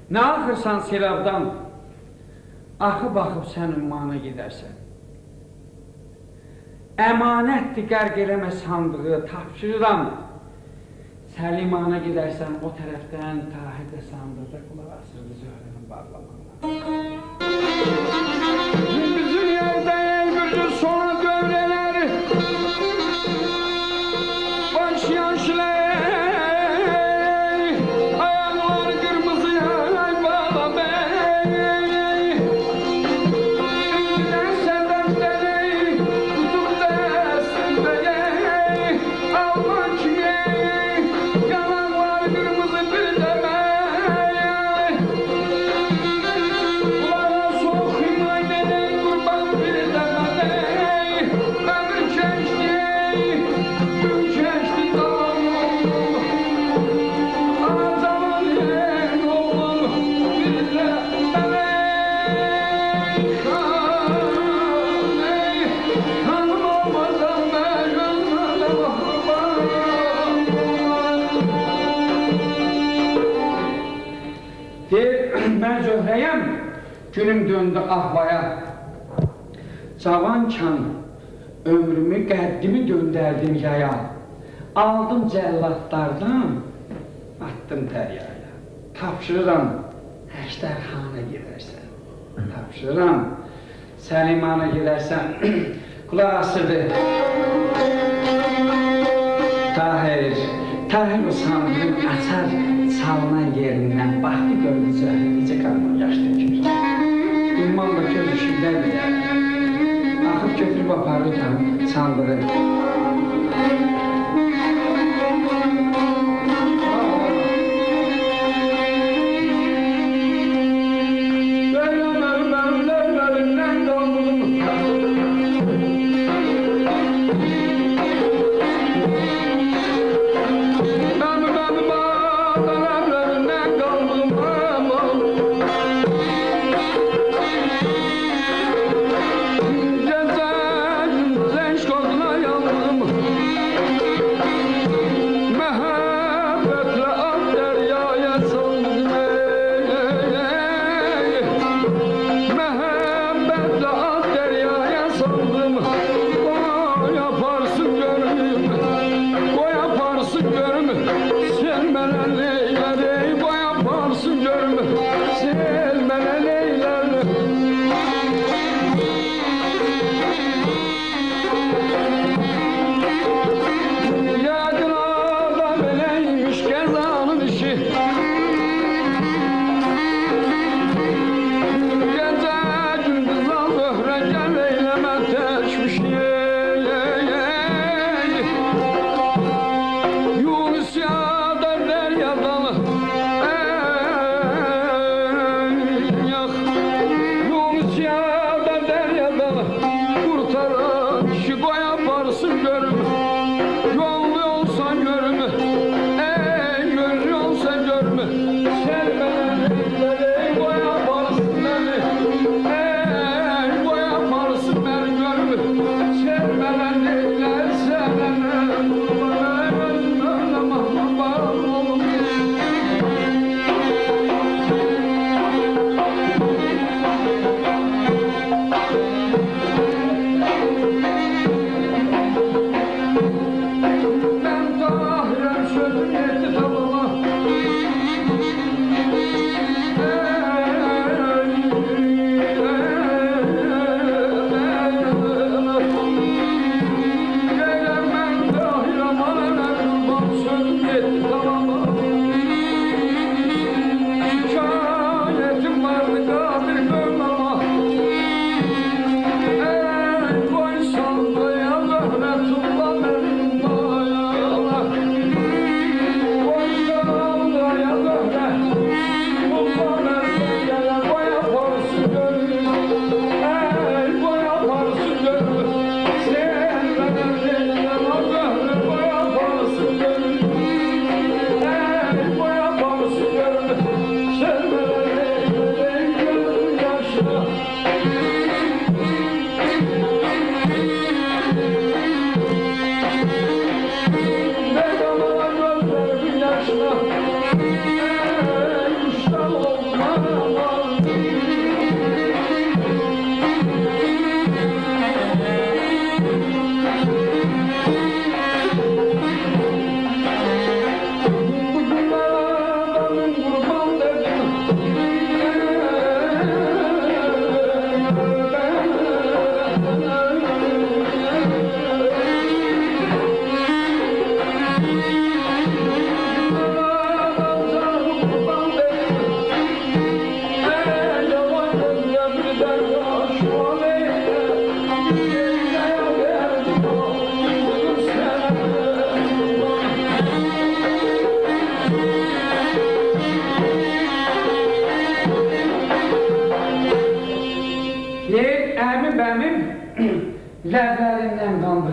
Nə axırsan selabdan, axı baxıb sən ümmana gedərsən. Əmanətdir qərq eləmə sandığı, tapşırıram. Səlimana gedərsən o tərəfdən, Tahirdə sandıqda qulaq asırdı Zöhrənin bağlamanlar. Bizim yerdə gücü sona dövrələri, baş yaşlar, ayaqlar qırmızı yay bala bəy. Ümdən səbəbləri, tutub dəstində yey, alman kimi. Mən Zöhrəyəm, günüm döndü ahvaya. Cavankan ömrümü, qəddimi döndərdim yaya. Aldım cəllatlardan, attım dəryaya. Tapşırıram, Həşdərxana gedərsən. Tapşırıram, Səlimana gedərsən. Qulaq asırdı. Tahir, Tahir o sandığın açar salınan yerindən baxdı, gördü Zöhrə, necə qarman yaş dökür. İmman da göz işindədir ya. Axıb götürüb aparırsan sandığı.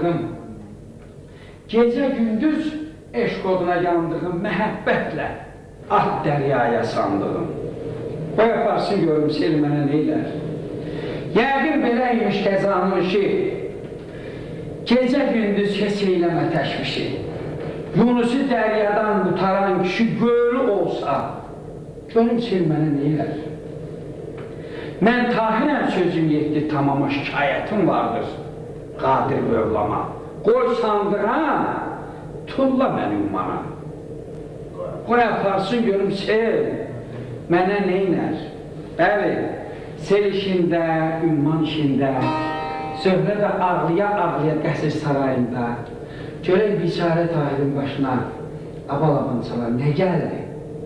sandığım, gecə gündüz eşq oduna yandığım məhəbbətlə at dəryaya sandığım. Qoy aparsın görüm sel mənə neylər. Yəqin beləymiş qəzanın işi, gecə gündüz heç eyləmə təşvişi. Yunusu dəryadan qutaran kişi gölü olsa, görüm sel mənə neylər. Mən tahirən sözüm yetdi tamama şikayətim vardır, qadir Mövlama. Qoy sandığa, tulla məni ummana. Qoy aparsın görüm sel, mənə neynər? Bəli, sel işində, ümman işində, söhbə də ağlıya-ağlıya qəsr sarayında, görək biçarə tahirin başına abalabançalar nə gəldi?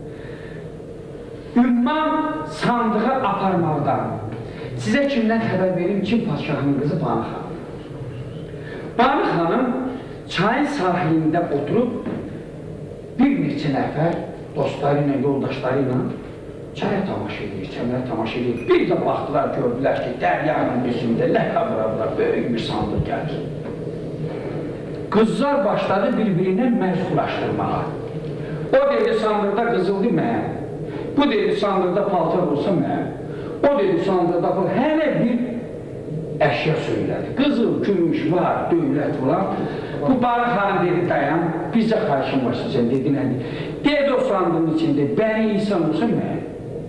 Ümman sandığı aparmaqdan, sizə kimdən xəbər verim, kim padişahın qızı Banu xanım. Banu xanım çayın sahilində oturub, bir neçə nəfər dostları ilə, yoldaşları ilə çaya tamaşa edir, çəmərə tamaşa edir. Bir də baxdılar, gördülər ki, dəryanın üzündə ləkabıralar, böyük bir sandıq gəlir. Qızlar başladı bir-birinə məzhulaşdırmağa. O dedi, sandıqda qızıldı mən. Bu dedi, sandıqda paltar olsa mən. O dedi, sandıqda paltar, hələ bir əşya söylədi. Qızıl, gümüş var, dövlət var. Bu Banu xanım dedi, dayan, bizə xarşın var sizə, dedi, nədir? Dedi o sandığın içində, bəni insan olsa mən.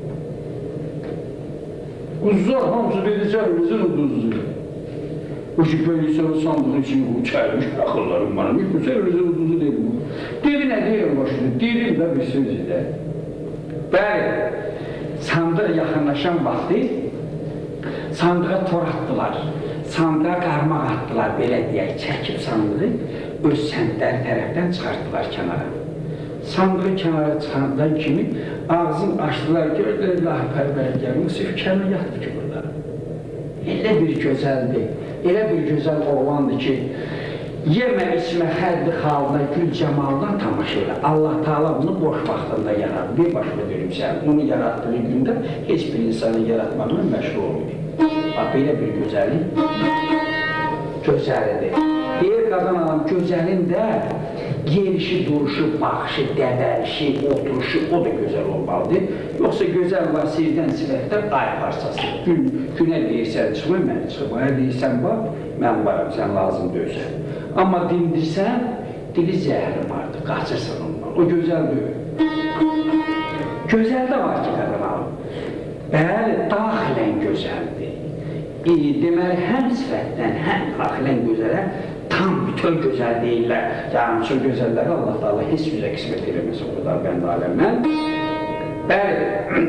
Quzlar hamısı dedi, cərimizin uduzudur. O ki, bəni insan sandığın içində bu çərmiş axırlarım bana, bu cərimizin uduzu dedi bu. Dedi, nə deyir başladı? Dedim də bir söz edə. Bəli, sandığa yaxınlaşan vaxtı sandığa tor atdılar, sandığa qarmaq atdılar, belə deyək, çəkib sandığı öz səndləri tərəfdən çıxartdılar kənara. Sandığı kənara çıxandan kimi ağzını açdılar, gördülər, ilahi pərvərgər, Musif kənara yatdı ki, burada. Elə bir gözəldir, elə bir gözəl oğlandır ki, yemə, içmə, xəldi xalına, gül cəmalına tamaşa elə. Allah Teala bunu boş vaxtında yaradı. Bir başına görüm sən, onu yaratdığı gündə heç bir insanı yaratmaqla məşğul olur. Bax, belə bir gözəllik, gözəlidir. Deyir qadın adam, gözəlin də yerişi, duruşu, baxışı, dəbəlişi, oturuşu, o da gözəl olmalıdır. Yoxsa gözəl var, sirdən sifətdən ay parçası. Gün, günə deyirsən, çıxmır, mən çıxmaya deyirsən, bax, mən varam, sən lazım döysən. Amma dindirsən, dili zəhərim vardır, qaçırsan ondan, o gözəl deyil. Gözəl də var ki, qadın alım. Bəli, daxilən gözəldir. Deməli, həm sifətdən, həm daxilən gözələ tam bütün gözəl deyirlər. Yəni, çox gözəlləri Allah da Allah heç üzə qismət eləməsə o qədər bəndə aləmən. Bəli,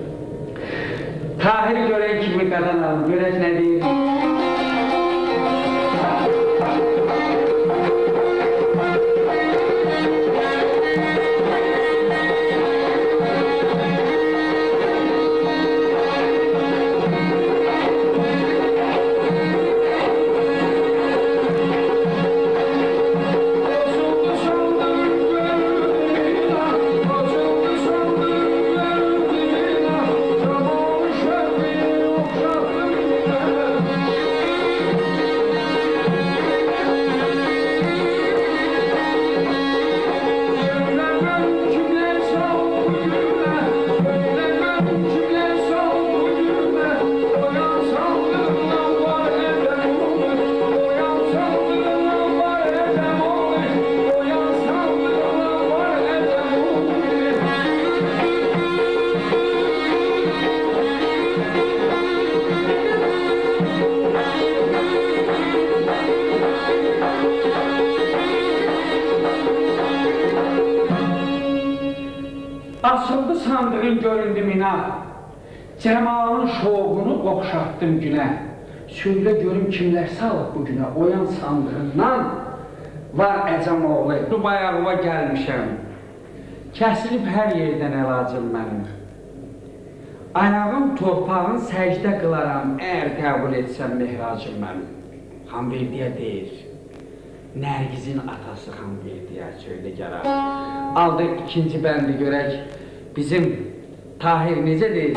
Tahiri görək kimi qadın alım, görək nə deyir? Açıldı sandığın göründüm inan, cəmalın şoğunu oxşartdım günə. Söylə görüm kimlər salıb bu günə, oyan sandığından var əcəm oğlu, Dubayağıva gəlmişəm. Kəsilib hər yerdən əlacım mənim. Ayağım torpağın səcdə qılaram, əgər qəbul etsəm mehracım mənim. Xanverdiyə deyir, Nərgizin atası Xanverdiyə söylə gələr. Aldı ikinci bəndi görək, bizim Tahir necə deyir?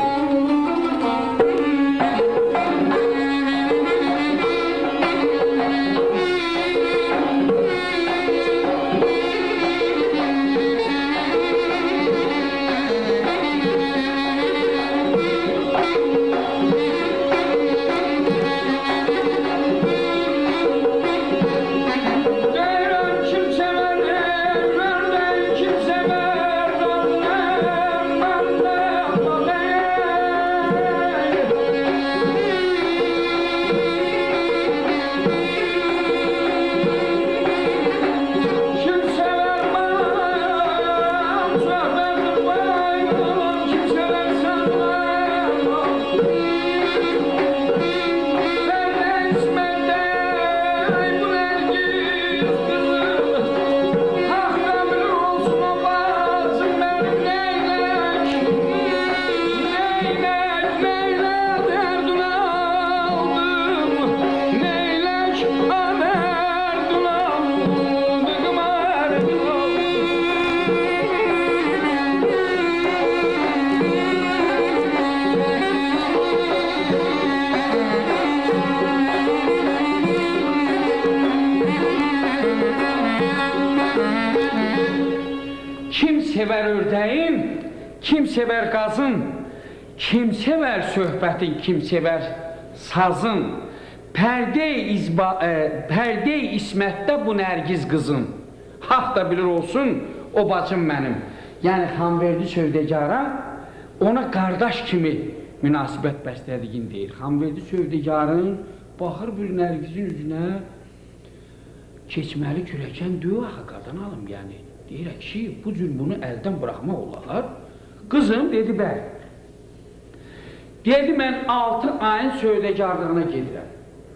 sevər ördəyin, kim sevər qazın, kim sevər söhbətin, kim sevər sazın, pərdə-i e, pərdə ismətdə bu nərgiz qızın, haq da bilir olsun o bacım mənim. Yəni Xanverdi sövdəgara ona qardaş kimi münasibət bəslədiyini deyir. Xanverdi sövdəgarın baxır bir nərgizin üzünə, keçməli kürəkən düyü axı qadan alım, yəni. Deyir, ki, bu cür bunu əldən buraxmaq olar. Qızım, dedi, bəli. Dedi, mən altı ayın sövdəgarlığına gedirəm.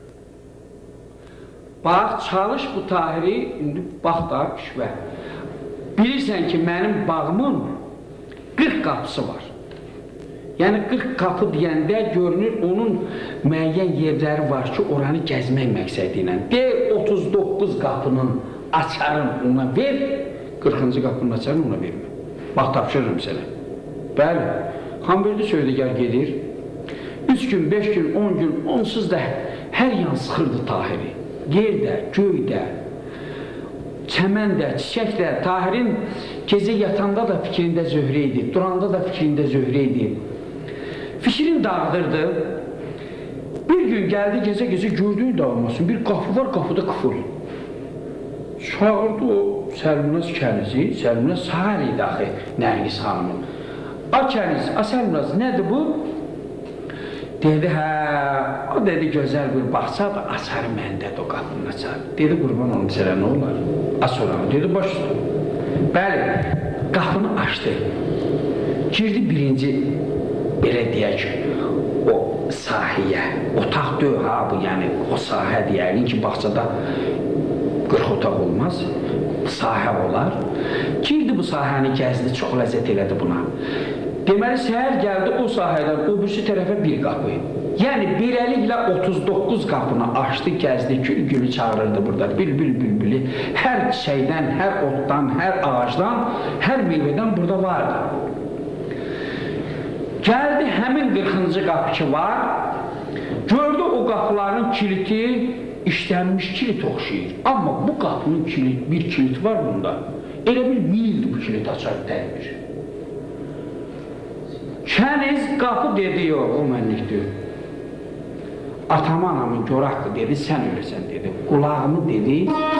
Bax, çalış bu Tahiri, indi bax da, şübhə. Bilirsən ki, mənim bağımın qırx qapısı var. Yəni, qırx qapı deyəndə görünür, onun müəyyən yerləri var ki, oranı gəzmək məqsədi ilə. Deyir, otuz doqquz qapının açarım ona ver, qırxıncı qapının açarım ona vermə. Bax, tapşırırım sənə. Bəli, Xanverdi sövdəgar gedir. Üç gün, beş gün, on gün, onsuz da hər yan sıxırdı Tahiri. Yerdə, göydə, çəməndə, çiçəkdə, Tahirin gecə yatanda da fikrində Zöhrə idi, duranda da fikrində Zöhrə idi. Fikrin dağıdırdı. Bir gün gəldi, gecə-gecə gördüyü də olmasın, bir qapı var, qapıda qıfıl. Çağırdı o Səlminaz kənizi, Səlminaz sahər idi axı, Nərgiz xanımın. A kəniz, a Səlminaz, nədir bu? Dedi, hə, o dedi, gözəl bir baxsadır, açarı məndədir o qapının açarı. Dedi, qurban olun sənə, nə olar? Aç oranı, dedi, baş üstü. Bəli, qapını açdı. Girdi birinci, belə deyək, o sahəyə, otaq döv ha bu, yəni o sahə deyərin ki, bağçada qırx otaq olmaz, sahə olar. Girdi bu sahəni gəzdi, çox ləzzət elədi buna. Deməli, səhər gəldi o sahədən o birisi tərəfə bir qapı. Yəni, beləliklə otuz doqquz qapını açdı, gəzdi, gül-gülü çağırırdı burada, bülbül-bülbülü. Hər çiçəkdən, hər otdan, hər ağacdan, hər meyvədən burada vardı. Gəldi, həmin qırxıncı qapı ki var, gördü o qapıların kiliti işlənmiş kilit oxşayır. Amma bu qapının kilit, bir kilit var bunda. Elə bir mildir bu kilit açar dəymir. Kəniz qapı dedi, yox, o mənlikdir. Atamı anamın göraqdır dedi, sən ölürsən dedi. Qulağımı dedi,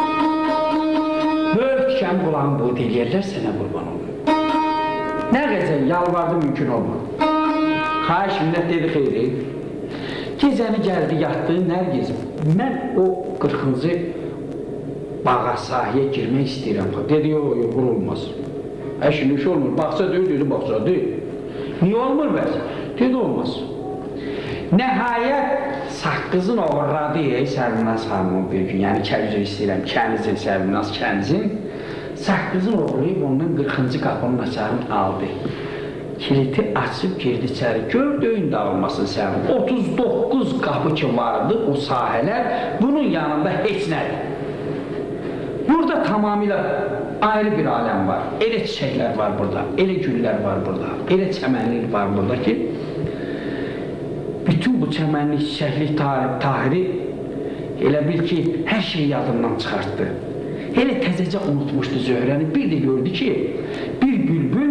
böyük dikən qulağını boyut eləyərlər, sənə qurban olur. Nə qəzən, yalvardı, mümkün olmadı. Xahiş millət dedi, xeyri. Gecəni gəldi, yatdı, Nərgiz, mən o qırxıncı bağa, sahəyə girmək istəyirəm. Dedi, yox, yox, vurulmaz. Əşin, iş olmur, baxsa deyil, dedi, baxsa deyil. Niyə olmur bəs? Dedi, olmaz. Nəhayət, saqqızın oğurladı, ey Səlminaz xanımın bir gün, yəni kəlüzü istəyirəm, kənizin, Səlminaz kənizin, saqqızın oğurlayıb ondan qırxıncı qapının açarını aldı. Kiliti açıb girdi içəri, gör döyün dağılmasın sənin. otuz doqquz qapı ki vardı o sahələr, bunun yanında heç nədir. Burada tamamilə ayrı bir aləm var. Elə çiçəklər var burada, elə güllər var burada, elə çəmənlik var burada ki, bütün bu çəmənlik, çiçəklik Tahiri elə bil ki, hər şeyi yadından çıxartdı. Elə təzəcə unutmuşdu Zöhrəni. Bir də gördü ki, bir bülbül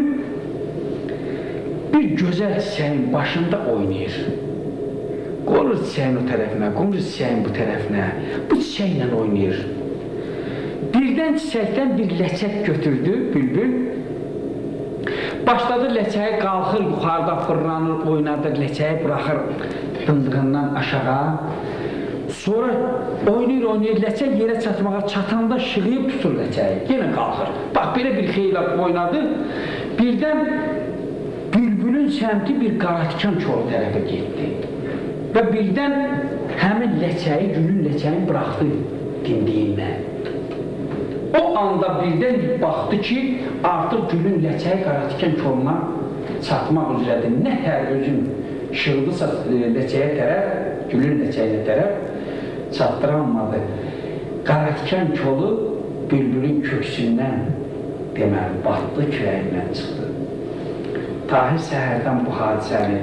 bir gözəl çiçəyin başında oynayır. Qonur çiçəyin o tərəfinə, qonur çiçəyin bu tərəfinə, bu çiçəklə oynayır. Birdən çiçəkdən bir ləçək götürdü bülbül. Başladı ləçəyi qalxır, yuxarıda fırlanır, oynadır, ləçəyi buraxır dındığından aşağı. Sonra oynayır, oynayır, ləçək yerə çatmağa çatanda şığıyıb tutur ləçəyi, yenə qalxır. Bax, belə bir xeylə oynadı. Birdən bülbülün səmti bir qaratikan kolu tərəfə getdi. Və birdən həmin ləçəyi, gülün ləçəyi buraxdı dimdiyindən. O anda birdən baxdı ki, artıq gülün ləçəyi qaratikan koluna çatmaq üzrədir. Nə hər özün şığdısa ləçəyə tərəf, gülün ləçəyinə tərəf çatdıranmadı. Qaratikan kolu bülbülün köksündən deməli, batdı, kürəyindən çıxdı. Tahir səhərdən bu hadisəni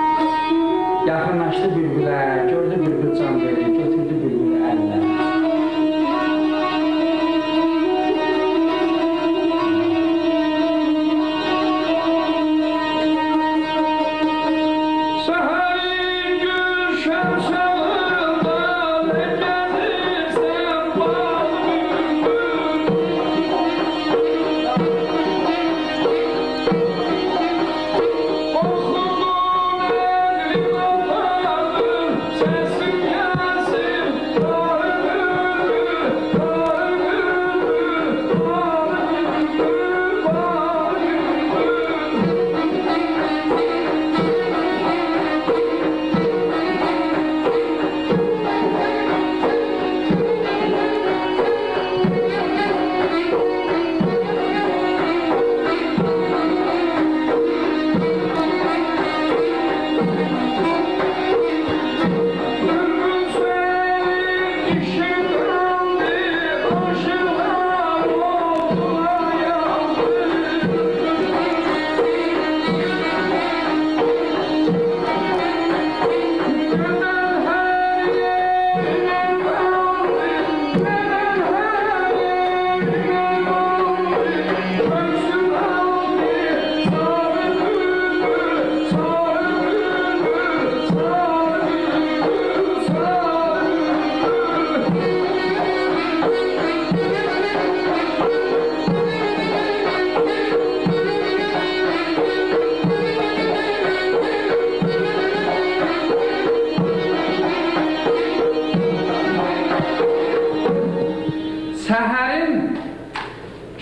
yaxınlaşdı bülbülə, gördü bülbül can verdi, götürdü bülbülü əlinə.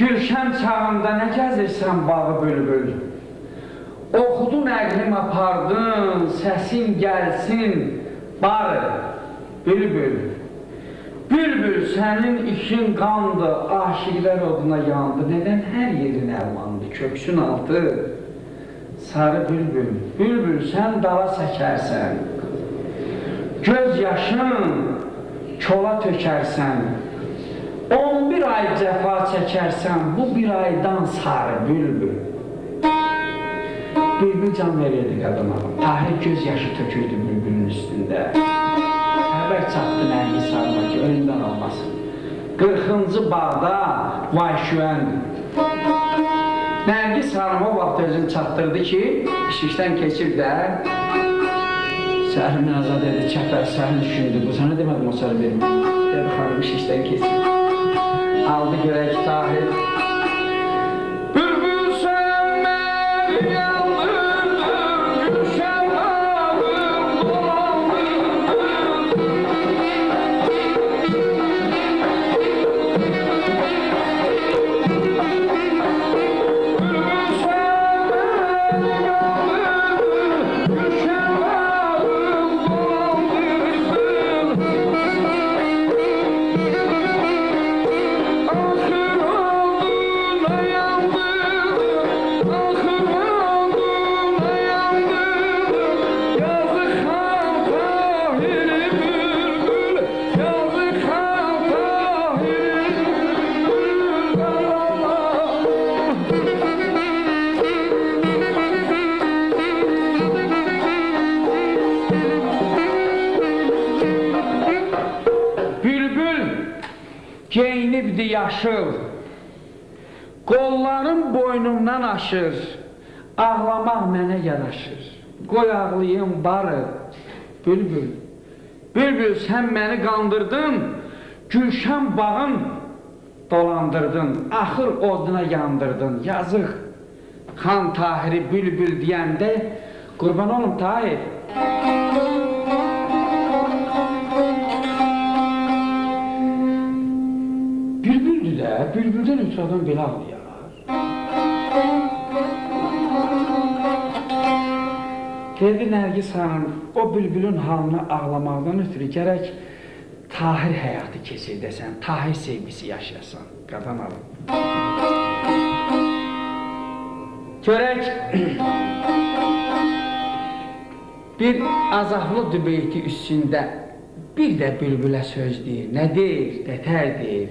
Gülşən çağında nə gəzirsən bağı bülbül? Oxudun əqlim apardın, səsin gəlsin barı bülbül. Bülbül sənin işin qandı, aşiqlər oduna yandı. Nədən hər yerin əlvandı, köksün altı sarı bülbül. Bülbül sən dala çəkərsən, göz yaşın kola tökərsən. On bir ay cəfa çəkərsən, bu bir aydan sarı bülbül. Bülbül can verirdi qadına, Tahir göz yaşı tökürdü bülbülün üstündə. Xəbər çatdı Nərgiz Sarıma ki, ölümdən olmasın. qırxıncı bağda vay şüvəndir. Nərgiz Sarıma o vaxt özünü çatdırdı ki, işikdən keçib də Səhrim Azad dedi, çəpər sənin düşündü, bu sana demədim o sarı vermə. Dedi, xanım işikdən keçib. Aldı görək Tahir. Bülbül sən məni yandırdın, gülşən ağır dolandırdın. Bülbül sən məni yandırdın, gülşən ağır dolandırdın. Geynibdi yaşıl, qollarım boynumdan aşır, ağlamaq mənə yaraşır. Qoy ağlayım barı, bülbül. Bülbül sən məni qandırdın, gülşən bağın dolandırdın, axır oduna yandırdın, yazıq. Xan Tahiri bülbül deyəndə, qurban olum Tahir. Bülbüldür də, bülbüldən ötürü adam belə ağlayar. Dedi Nərgiz xanım, o bülbülün halını ağlamaqdan ötürü gərək Tahir həyatı keçirdəsən, Tahir sevgisi yaşayasan, qadan alın. Görək, bir azaflı dübeyti üstündə bir də bülbülə söz deyir, nə deyir, nətər deyir.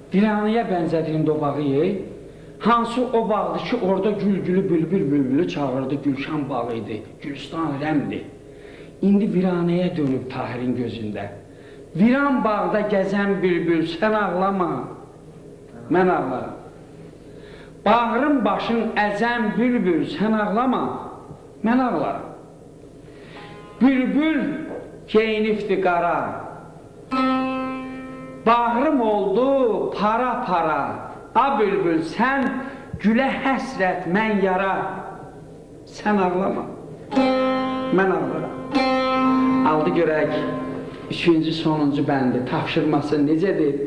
viranəyə bənzədiyində o bağı ye, hansı o bağdır ki, orada gül-gülü, bülbül-bülbülü çağırdı, Gülşan bağı idi, Gülstan rəmdi. İndi viranəyə dönüb Tahirin gözündə. Viran bağda gəzən bülbül, sən ağlama, mən ağlarım. Bağrım başın əzən bülbül, sən ağlama, mən ağlarım. Bülbül geyinifdi qara, bağrım oldu para-para. A bülbül, sən gülə həsrət, mən yara, sən ağlama, mən ağlaram. Aldı görək, üçüncü, sonuncu bəndi, tapşırması necədir?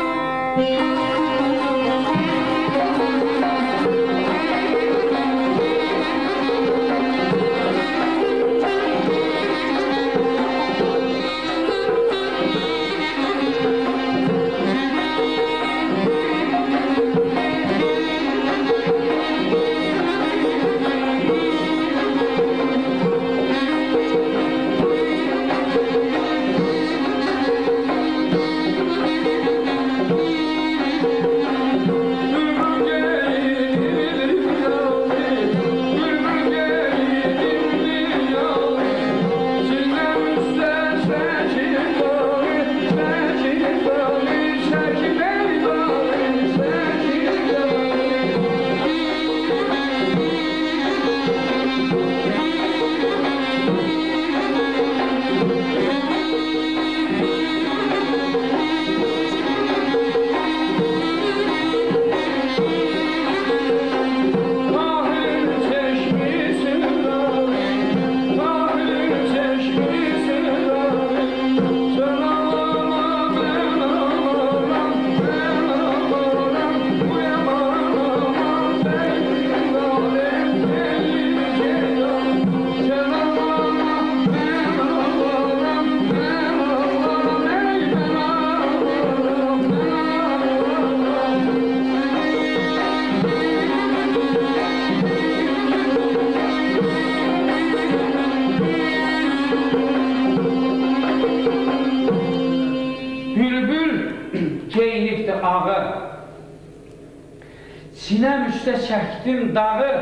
Sinəm üstə çəkdim dağı,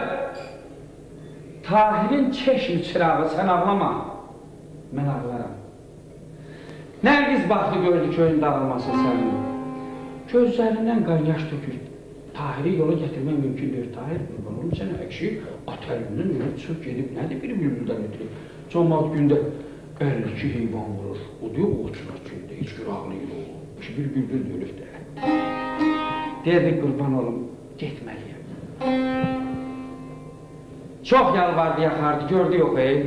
Tahirin çeşmi çırağı, sən ağlama, mən ağlaram. Nərgiz baxdı, gördü köyün dağılması sənin. Gözlərindən qaryaş tökür. Tahiri yola gətirmək mümkündür. Tahir, qurban olum sənə əkşi, at əlindən yola çıx gedib, nədir bir bülbüldən ötürür? Cəmaat gündə əlli iki heyvan vurur. O diyor, o uçunar gündə, heç bir ağlayır o. İşte bir bülbül də ölüb də. Dedik, qurban olum, getməliyəm. Çox yalvardı, yaxardı, gördü yox ey.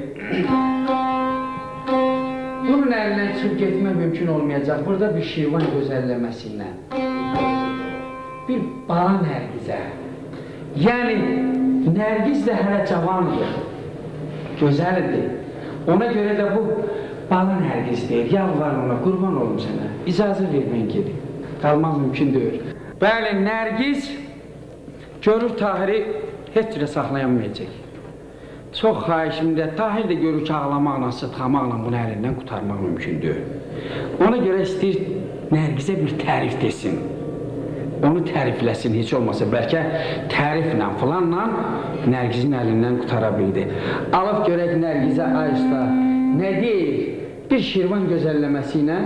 Bunun əlindən çıxıb getmək mümkün olmayacaq. Burada bir şirvan gözəlləməsi ilə. Bir bala Nərgizə. Yəni, Nərgiz də hələ cavandır, gözəldir. Ona görə də bu bala Nərgiz deyir, yalvar ona, qurban olum sənə. İcazə vermən gedib, qalmaq mümkün deyir. Bəli, Nərgiz görür Tahiri heç cürə saxlayamayacaq. Çox xahişimdə, Tahir də görür ki, ağlamaqla, sıtxamaqla bunu əlindən qutarmaq mümkündür. Ona görə istəyir Nərgizə bir tərif desin. Onu tərifləsin, heç olmasa bəlkə təriflə, filanla Nərgizin əlindən qutara bildi. Alıb görək Nərgizə ayışda nə deyir? Bir şirvan gözəlləməsi ilə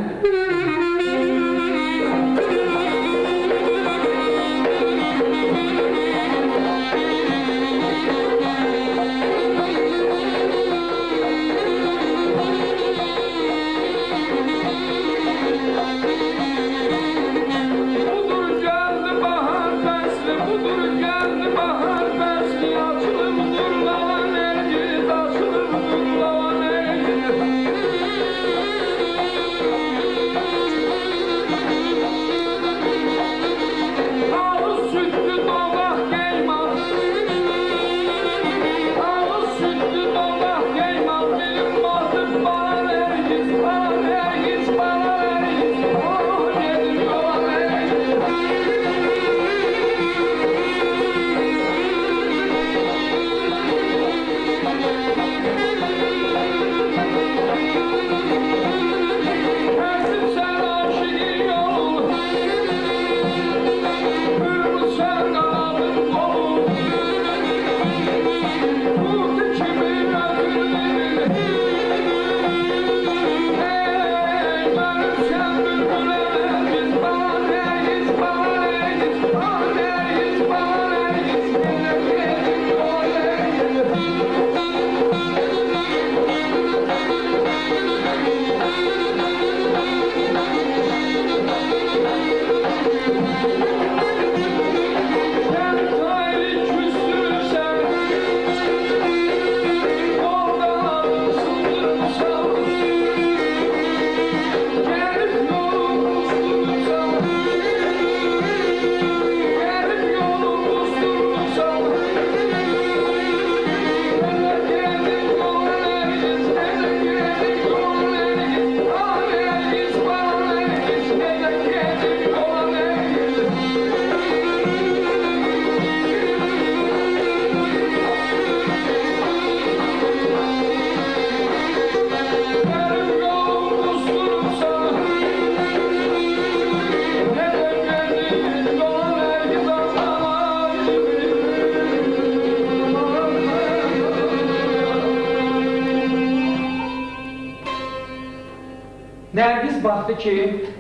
Nərgiz baxdı ki,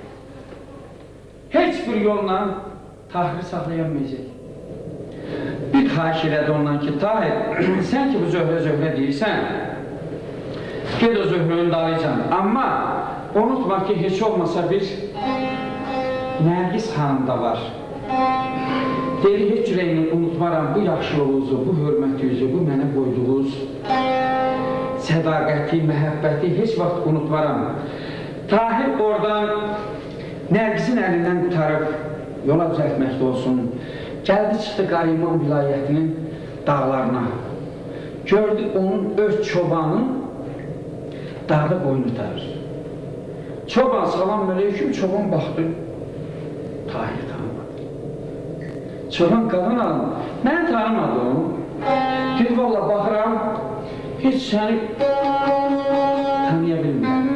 heç bir yolla Tahiri saxlayamayacaq. Bir xahiş elədi ondan ki, Tahir, sən ki bu Zöhrə Zöhrə deyirsən, ged o Zöhrənin dalıcan. Amma unutma ki, heç olmasa bir Nərgiz xanım da var. Dedi, heç cürəyini unutmaram bu yaxşılığınızı, bu hörmətinizi, bu mənə qoyduğunuz sədaqəti, məhəbbəti heç vaxt unutmaram. Tahir oradan Nərgizin əlindən tutarıb yola düzəltməkdə olsun. Gəldi, çıxdı Qariman vilayətinin dağlarına. Gördü, onun öz çobanın dağda boynu tutarır. Çoban, salam aleyküm, çoban baxdı. Tahir tanımadı. Çoban qadın alın, mən tanımadım. Dedi, valla baxıram, heç səni tanıya bilmirəm.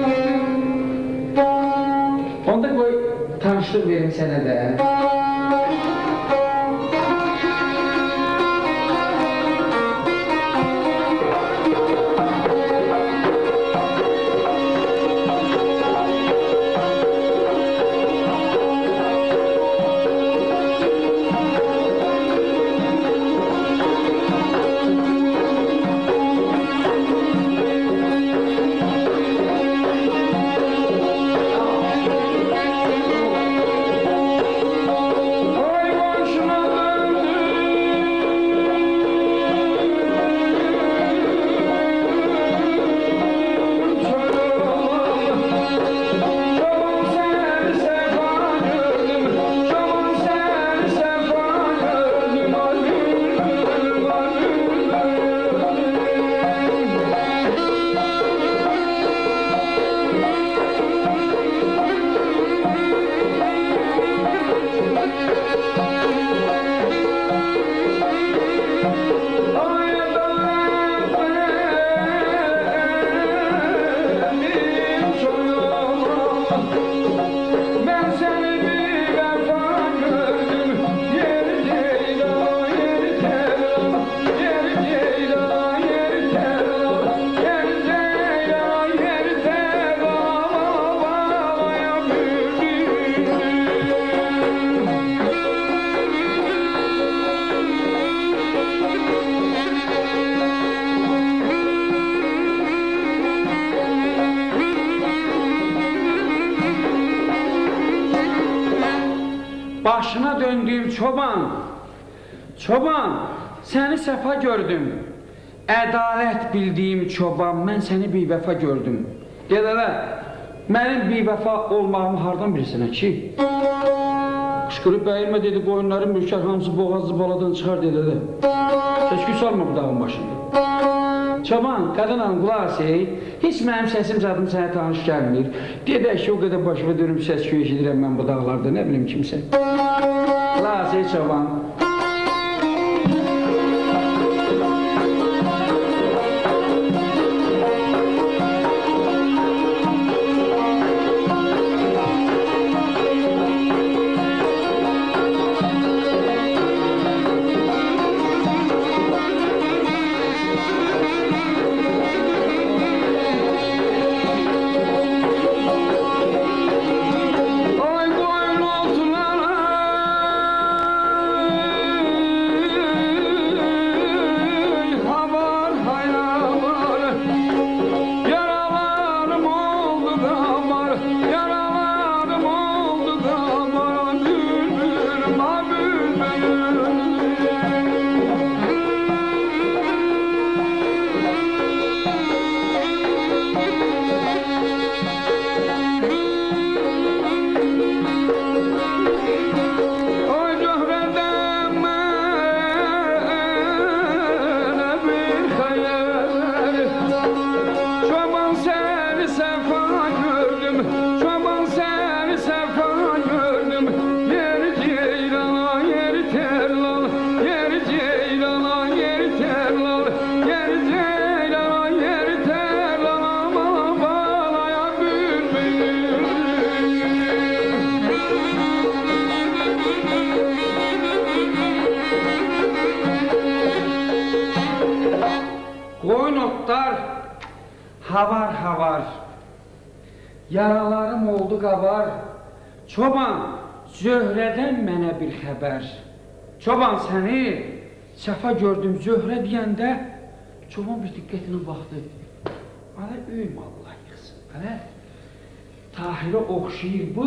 Onda qoy, tanışlıq verim sənə də. Başına döndüyüm çoban, çoban, səni səfa gördüm. Ədalət bildiyim çoban, mən səni bivəfa gördüm. Dedələr, mənim bivəfa olmağımı hardan bilirsən ki? Qışqırıb bəyirmə dedi, qoyunların mülkər hamısı boğazlı baladan çıxar dedədə. Səskü salma bu dağın başında. Çoban, qadın hanım, qulaq asey, heç mənim səsim zadım sənə tanış gəlmir. Dedək ki, o qədər başıma dönüm səskü eşidirəm mən bu dağlarda, nə bilim kimsə. Qulaq asey, çoban. Havar havar Yaralarım oldu qabar. Çoban, Zöhrədən mənə bir xəbər. Çoban səni səfa gördüm Zöhrə deyəndə, çoban bir diqqətinə baxdı. Bana öyüm Allah yıxsın. Bana Tahirə oxşayır bu.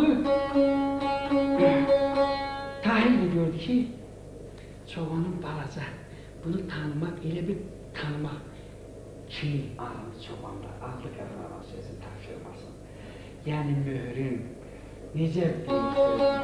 Tahir də gördü ki, çobanın balaca. Bunu tanımaq, elə bir tanımaq kimi alındı çobanlar. Aldı qərar sözün tapşırmasın. Yəni möhrün necə deyir?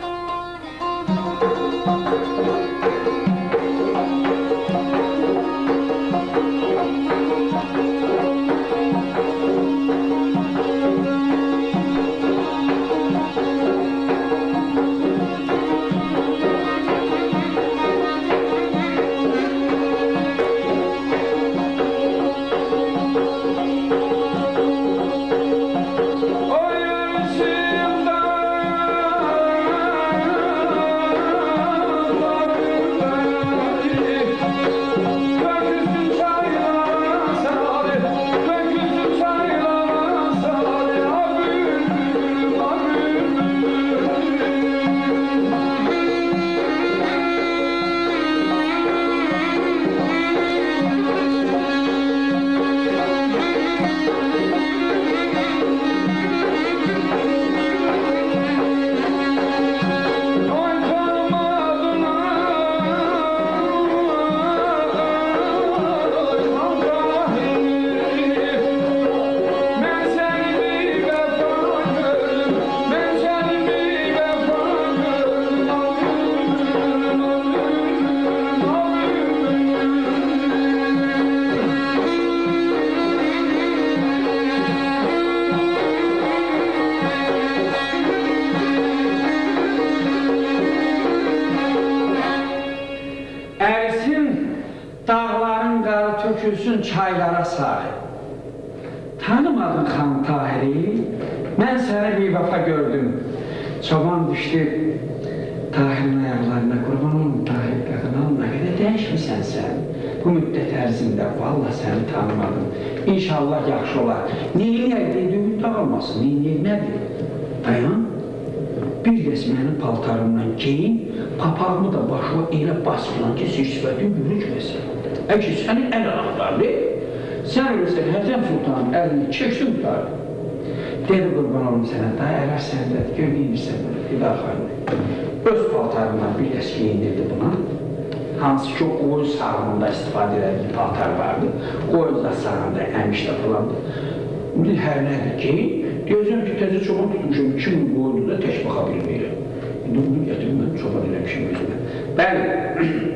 Tökülsün çaylara sahip. Tanımadın Xan Tahir'i, mən səni bir vəfa gördüm. Çoban düşdü Tahir'in ayaqlarına, qurban olun Tahir qadınal, nə qədər dəyişmirsən sən. Bu müddət ərzində, valla səni tanımadım. İnşallah yaxşı olar. Neyləyək dediğin dağılmasın, neyləyək nədir? Dayan, bir dəs mənim paltarımdan geyin, papağımı da başıma elə basılan ki, sifətin yürücməsin. Əgər sənin əl anahtarlı, sən ölürsən Həcəm Sultanın əlini çəksin tutardı. Dedi qurban olum sənə, daha ələr səndədir, gör neymirsən bunu, fida xanı. Öz paltarından bir dəs geyindirdi buna. Hansı ki, qoyun sağlığında istifadə edən bir paltar vardı. Qoyun da sağlığında əmişdə falandı. Bunu hər nədir geyin, deyəcəm ki, təzə çoban tutmuşum, iki min qoyunu da tək baxa bilməyirəm. İndi bunu gətirim, mən çoban eləmişim özümə. Bəli.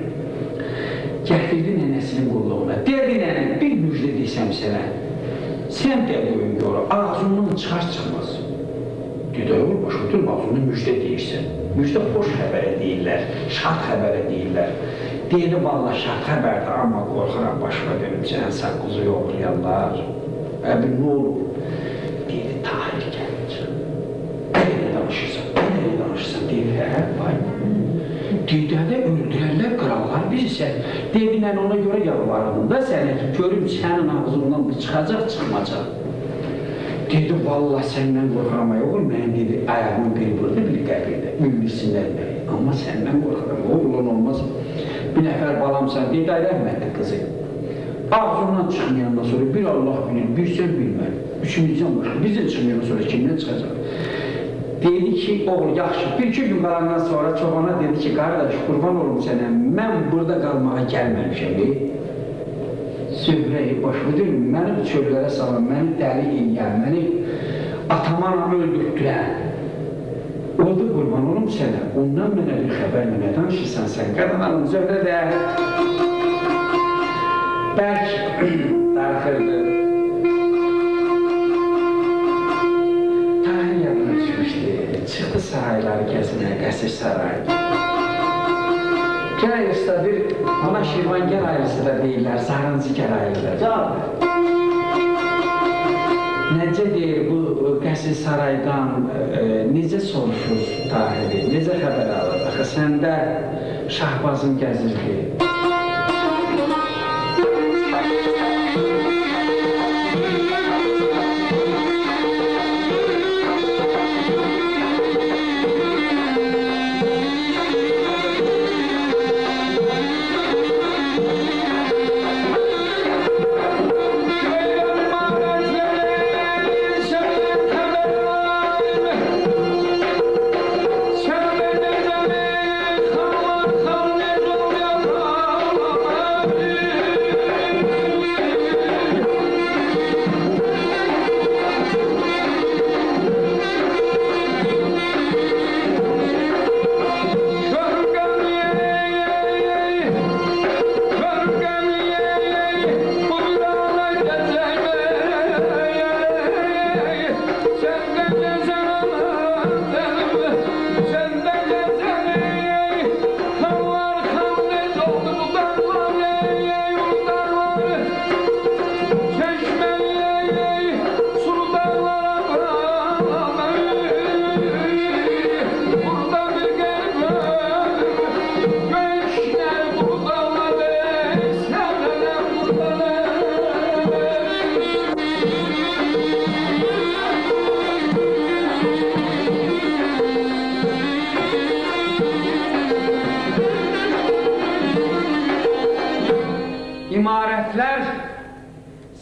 Gətirdi nənəsinin qulluğuna. Dedi nənə, bir müjdə deysəm sənə. Sən də qoyun yoru, ağzından çıxar çıxmaz. Dedi, olur, başa oturma, ağzından müjdə deyirsən. Müjdə xoş xəbərə deyirlər, şart xəbərə deyirlər. Dedi, valla şart xəbərdir, amma qorxuram başıma dönüm, sənə sən quzu yoxlayarlar. Əbir, nə olur? Dedi, Tahir gəlir. Ələ danışırsan, ələ danışırsan, dedi, hə, vay. Dedədə öldürərlər krallar bilirsən. Dedi, mən ona görə yalvardım da sənə ki, görüm sənin ağzından bu çıxacaq, çıxmayacaq. Dedi, valla səndən qorxaramay olur, mən dedi, ayağımın bir burada, bir qəbirdə, bilmirsinlər məni. Amma səndən qorxaram, oğlan olmaz. Bir nəfər balamsan, dedi, ay rəhmətli qızı. Ağzından çıxmayandan sonra bir Allah bilir, bir sən bilmər. Üçümüzdən başqa, bizdən çıxmayandan sonra kimdən çıxacaq? Dedi ki, oğul yaxşı, bir-iki gün qalandan sonra çobana dedi ki, qardaş, qurban olum sənə, mən burada qalmağa gəlməmişəm. Zöhrəyi başımı deyil, məni çöllərə salan, məni dəli eləyən, məni atamanamı öldürtdürən. Oldu qurban olum sənə, ondan mənə bir xəbərlə nə danışırsan sən, qadın alın, Zöhrə də bərk darıxırdı. Çıxdı sarayları gəzinə, qəsr sarayı. Gərayırsa bir, ona Şirvan gərayırsa da deyirlər, Sarıncı gərayırlar. Necə deyir bu qəsr saraydan, necə soruşur Tahiri, necə xəbər alır? Axı səndə Şahbazın gəzirdi.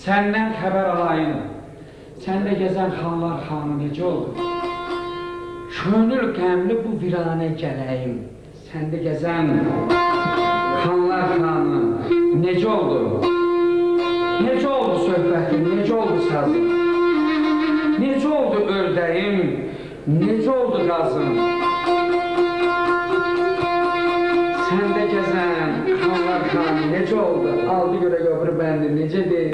Səndən xəbər alayım. Səndə gəzən xanlar xanı necə oldu? Könül qəmli bu viranə gələyim. Səndə gəzən xanlar xanı necə oldu? Necə oldu söhbətim, necə oldu sazım? Necə oldu ördəyim, necə oldu qazım? Səndə gəzən xanlar xanı necə oldu? Aldı görə yoxur bəndi, necə deyil?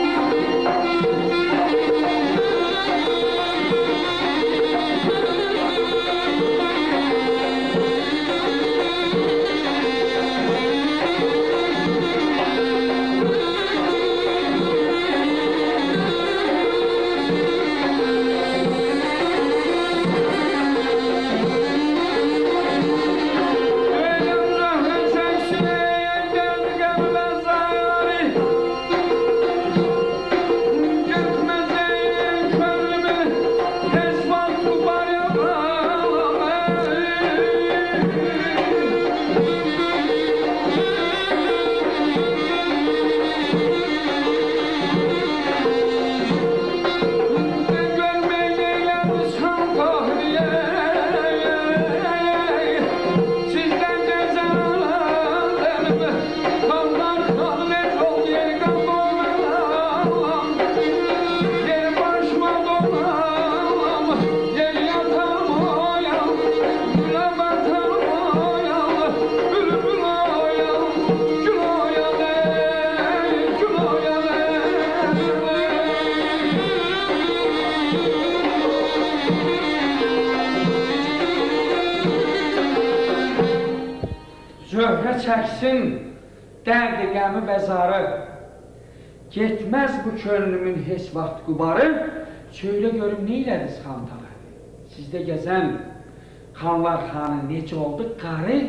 Zöhrə çəksin dərdi qəmi bəzarı, getməz bu könlümün heç vaxt qubarı. Söylə görüm, nə ilədiniz xandağı? Sizdə gəzən xanlar xanı necə oldu qarı?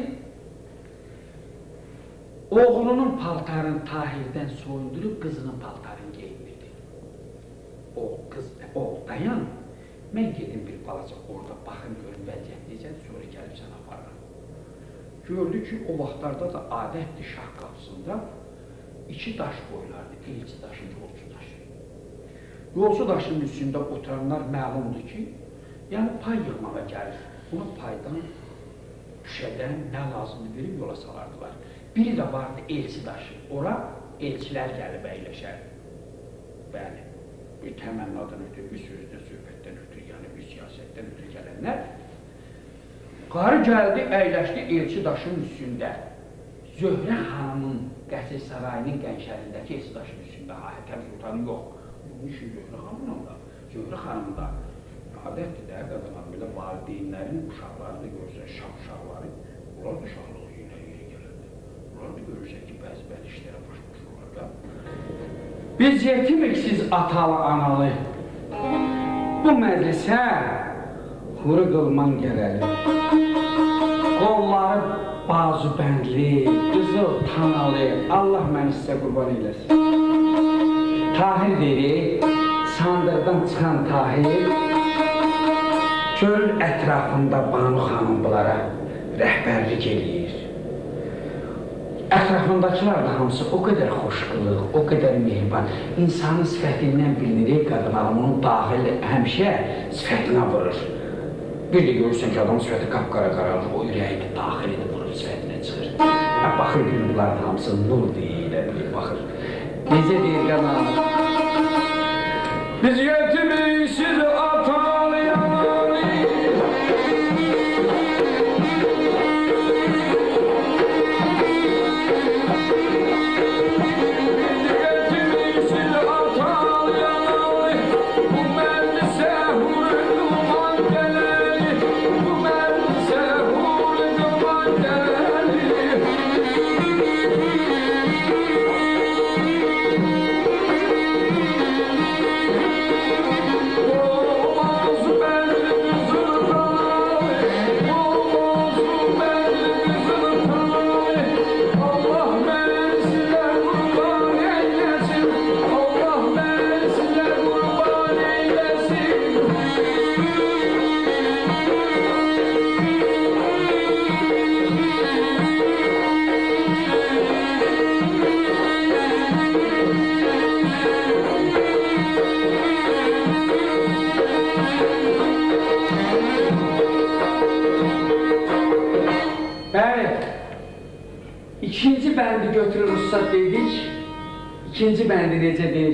Oğlunun paltarını Tahirdən soyundurub qızının paltarını geyindirdi. O qız, o dayan, mən gedim bir balaca orada baxın görüm vəziyyət necədir, sonra gəlib sən aparıram. Gördü ki, o vaxtlarda da adətdir şah qapısında iki daş qoylardı, elçi daşı, yolcu daşı. Yolcu daşının üstündə oturanlar məlumdur ki, yəni pay yığmağa gəlir. Buna paydan, düşədən nə lazımdır verib yola salardılar. Biri də vardı elçi daşı, ora elçilər gəlib əyləşər. Bəli, bir təmənnadan ötür, bir sözdən, söhbətdən ötür, yəni bir siyasətdən ötür gələnlər. Qarı gəldi, əyləşdi elçi daşının üstündə. Zöhrə xanımın qəsr sarayının qənşərindəki elçi daşının üstündə, Hətəm Sultanı yox. Bunun işi Zöhrə xanımın da, Zöhrə xanımın da adətdir də, qadınlar belə valideynlərin uşaqları da görürsən, şah uşaqları, onlar da şahlıq yerinə yeri gələrdi. Onlar da görürsən ki, bəzi-bəzi işlərə baş qoşurlar da. Biz yetimik siz atalı, analı, bu məclisə xuru qılman gələli. Qolları bazı bəndli, qızıl tanalı, Allah məni sizə qurban eyləsin. Tahir dedi, sandırdan çıxan Tahir, göl ətrafında Banu xanım bunlara rəhbərlik eləyir. Ətrafındakılar da hamısı o qədər xoşqılıq, o qədər mehriban, insanın sifətindən bilinir, qadın adamının daxil həmişə sifətinə vurur. Bir də görürsən ki, adamın sifəti qapqara qaralır, o ürəyi daxilidir, vurur sifətinə çıxır. Baxır ki, bunların hamısı nur deyil, baxır. Necə deyir qadın? Biz yetimik siz atalı yanalı. İkinci bəndi necə deyir?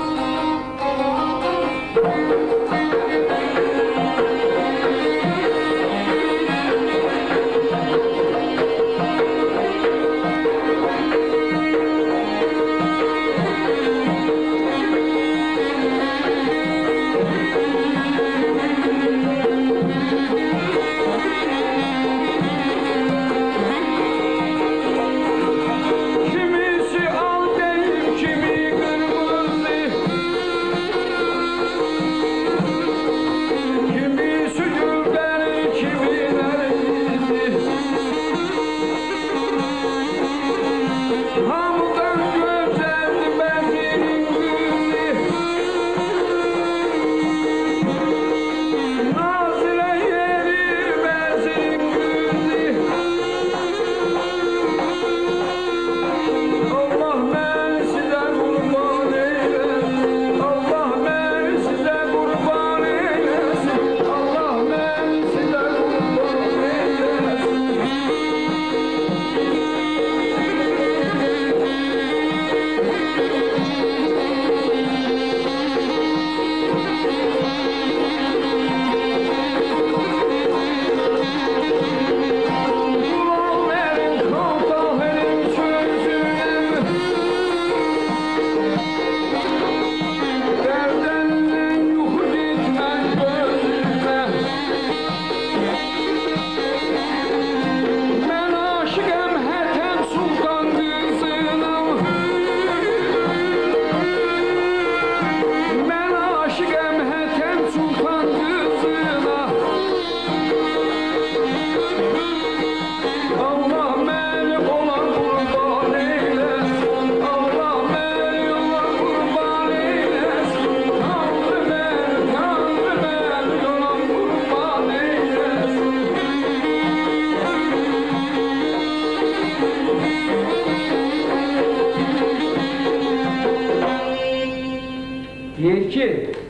Deyir ki,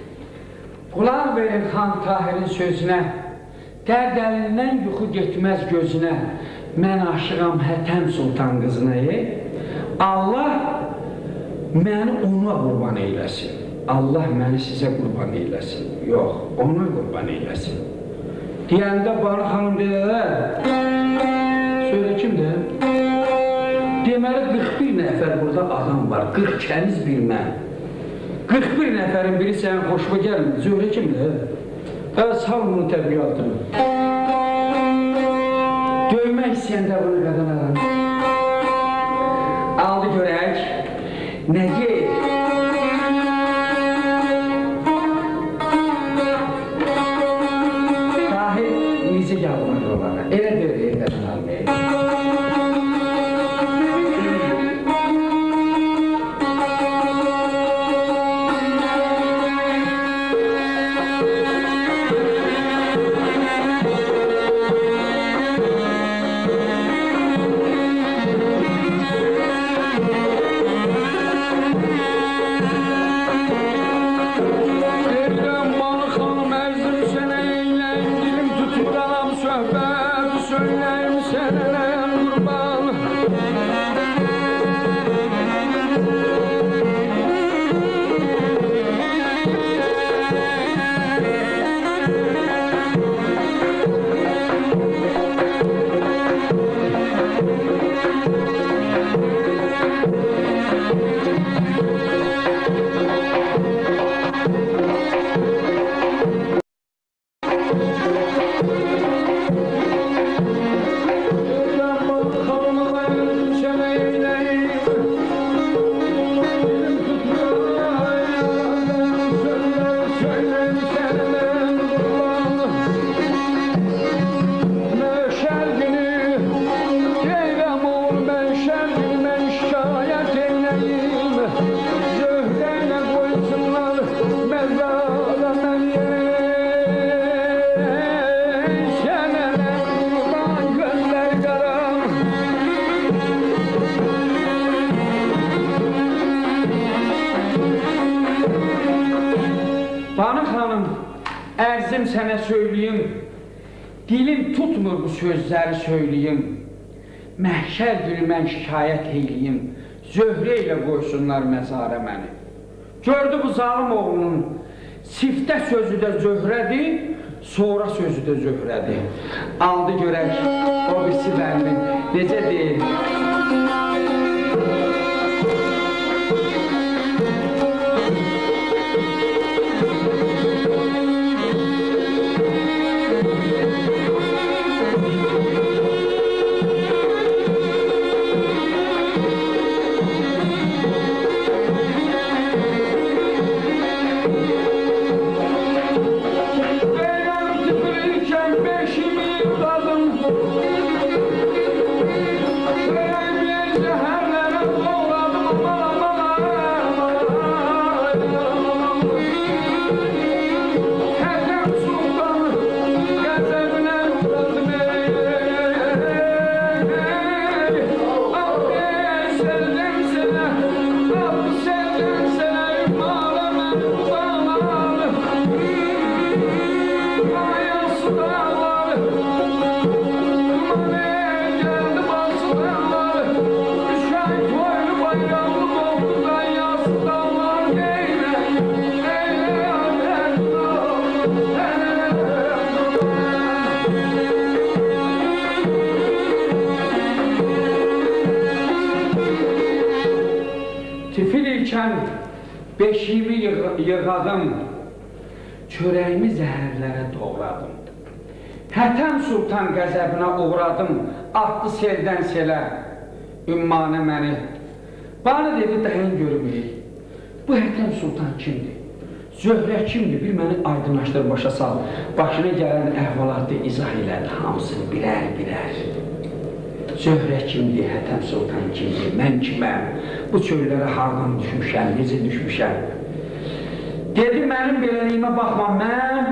qulaq verin Xan Tahirin sözünə, dərd əlindən yuxu getməz gözünə, mən aşığam Hətəm Sultan qızına, Allah məni ona qurban eyləsin, Allah məni sizə qurban eyləsin, yox, ona qurban eyləsin. Deyəndə Barı xanım deyələr, söyle kimdir? Deməli qırx bir nəfər burada adam var, qırx kəniz bir mən. qırx bir nəfərin biri sənin xoşuma gəlmir. Zöhrə kimdir? Bəs sal bunu təbiatını. Dövmək istəyəndə bunu qadan adam. Aldı görək. Nə geyir? Dahi necə yalvarır onlara. Elə deyir qadan almayı. Ərzim sənə söyləyim, dilim tutmur bu sözləri söyləyim. Məhşər günü mən şikayət eyləyim, Zöhrə ilə qoysunlar məzara məni. Gördü bu zalım oğlunun siftə sözü də zöhrədir, sonra sözü də zöhrədir. Aldı görək o birisi bəlmin, necə deyil? Beşiyimi yığadım, çörəyimi zəhərlərə doğradım. Hətəm Sultan qəzəbinə uğradım, atdı seldən selə, ümmanə məni. Bana dedi, dayan görməyik, bu Hətəm Sultan kimdir? Zöhrə kimdir? Bir məni aydınlaşdır, başa sal. Başına gələn əhvalatı izah elədi, hamısını birər-birər. Zöhrə kimdir, Hətəm Sultan kimdir, mən kiməm, bu çöllərə hardan düşmüşəm, necə düşmüşəm. Dedi, mənim beləliyimə baxma, mən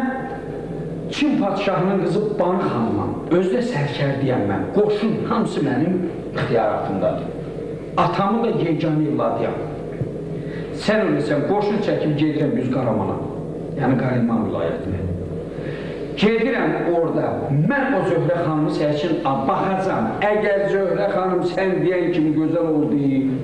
Çin padişahının qızı Banu xanımam, özdə sərkərdiyəm mən, qoşun hamısı mənim ixtiyaratımdadır. Atamı da yeganə evladıyam. Sən öləsən, qoşun çəkib gedirəm Yüz Qaramana, yəni Qaraman vilayətinə. Gedirəm orada, mən o Zöhrə xanımı səhkin baxacam. Əgər Zöhrə xanım sən deyən kimi gözəl oldu,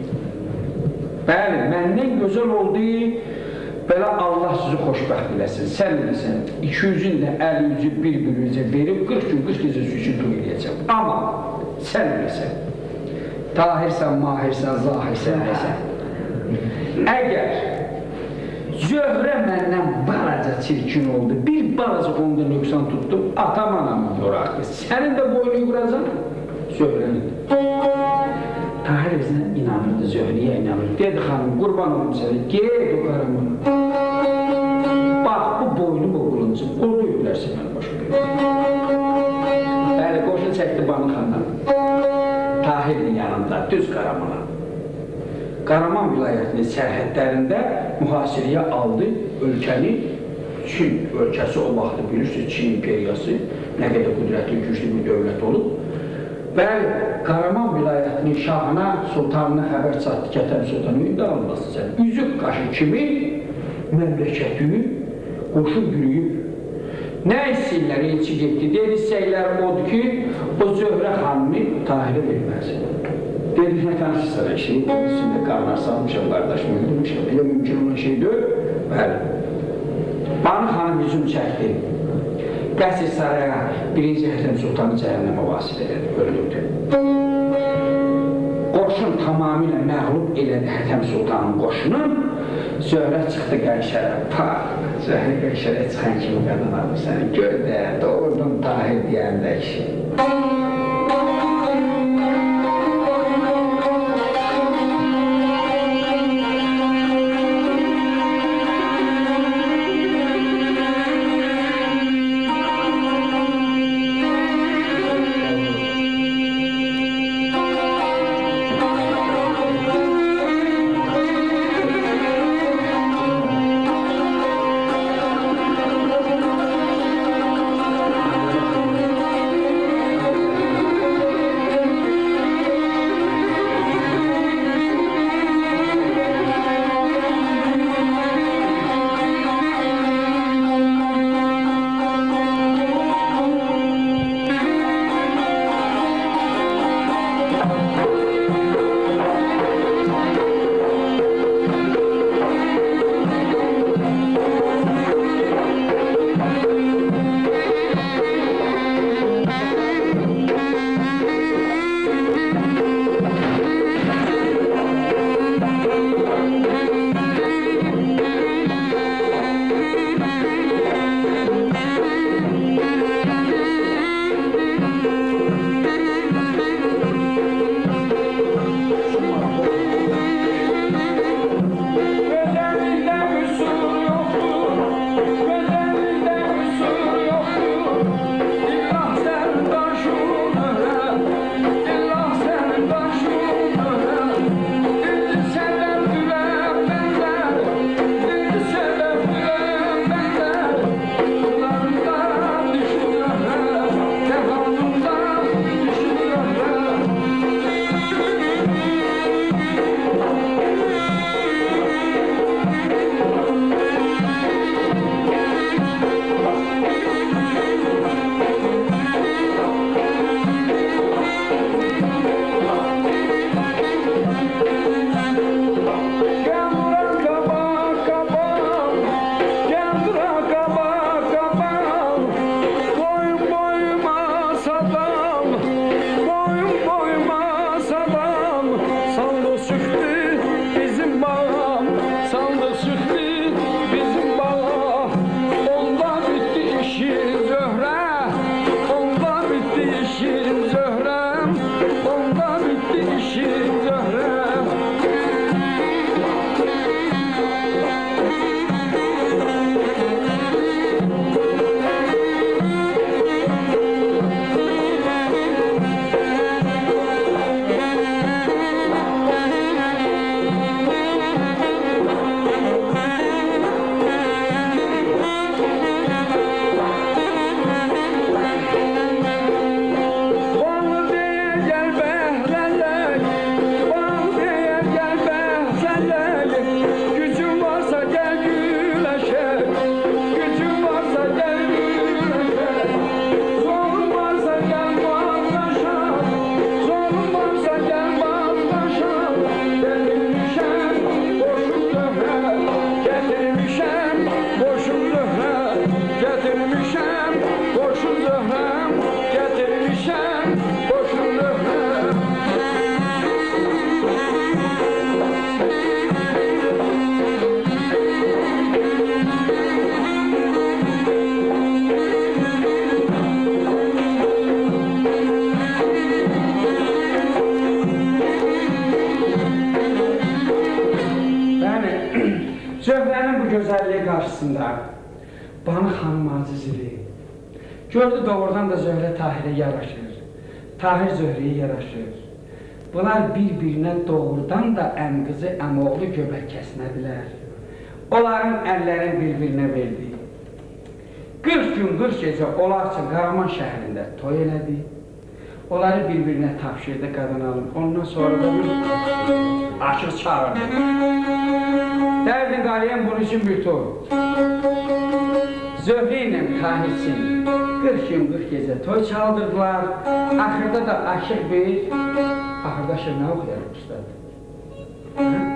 bəli, məndən gözəl oldu, belə Allah sizi xoşbəxt biləsin. Sən eləsən, iki yüzün də əli yüzü bir-birinizə verib, qırx gün, qırx gecə üçün toy eləyəcəm. Amma sən eləsən, tahirsən, mahirsən, zahirsən, eləsən. Əgər Zöhrə məndən balaca çirkin oldu, bir balaca onda nöqsan tutdum, atam anamı yorardı. Sənin də boynu quracaq, Zöhrənin. Tahir özünə inanırdı, Zöhrəyə inanırdı. Dedi xanım, qurban olum sənə, gel o Qaramana. Bax, bu boynum o qılıncım, orada öyrərsə mənə başa verir. Bəli, qoşun çəkdi Banu xandan. Tahirin yanında, düz Qaramana. Qaraman vilayətinin sərhədlərində mühasirəyə aldı ölkəni. Çin ölkəsi o vaxtı bilirsiniz, Çin imperiyası nə qədər qüdrətli, güclü bir dövlət olub. Bəli, Qaraman vilayətinin şahına, sultanına xəbər çatdı ki, Hətəm Sultanı indi alınmasın sən. Üzük qaşı kimi məmləkətini qoşun bürüyüb. Nə istəyirlər, elçi getdi, dedi, səylər odur ki, o Zöhrə xanımı Tahirə verməsin. Dedik, nə tanışsana işi, üstündə qarnar salmışam, qardaşımı öldürmüşəm, elə mümkün olan şey deyil. Bəli. Banu xanım yüzüm çəkdi. Qəsr saraya birinci Hətəm Sultanı cəhənnəmə vasil elədi, öldürdü. Qoşun tamamilə məğlub elədi Hətəm Sultanın qoşunun. Zöhrə çıxdı Qəşərə, pa, Zöhrə Qəşərə çıxan kimi qadın alır səni, gör də, doğrudan Tahir deyəndə işi. gözəlliyi qarşısında Banu xanım acizdir. Gördü doğrudan da Zöhrə Tahirə yaraşır. Tahir Zöhrəyə yaraşır. Bunlar bir-birinə doğrudan da əm qızı, əm oğlu göbək kəsinədilər. Onların əllərini bir-birinə verdi. qırx gün, qırx gecə onlar üçün Qaraman şəhərində toy elədi. Onları bir-birinə tapşırdı qadın alım. Ondan sonra da bir aşıq çağırdı. Dərdin qaliyyən bunun üçün bir toy. Zöhrə ilə Tahirsin qırx gün, qırx gecə toy çaldırdılar. Axırda da aşıq bir, axırda aşıq nə oxuyar ustad?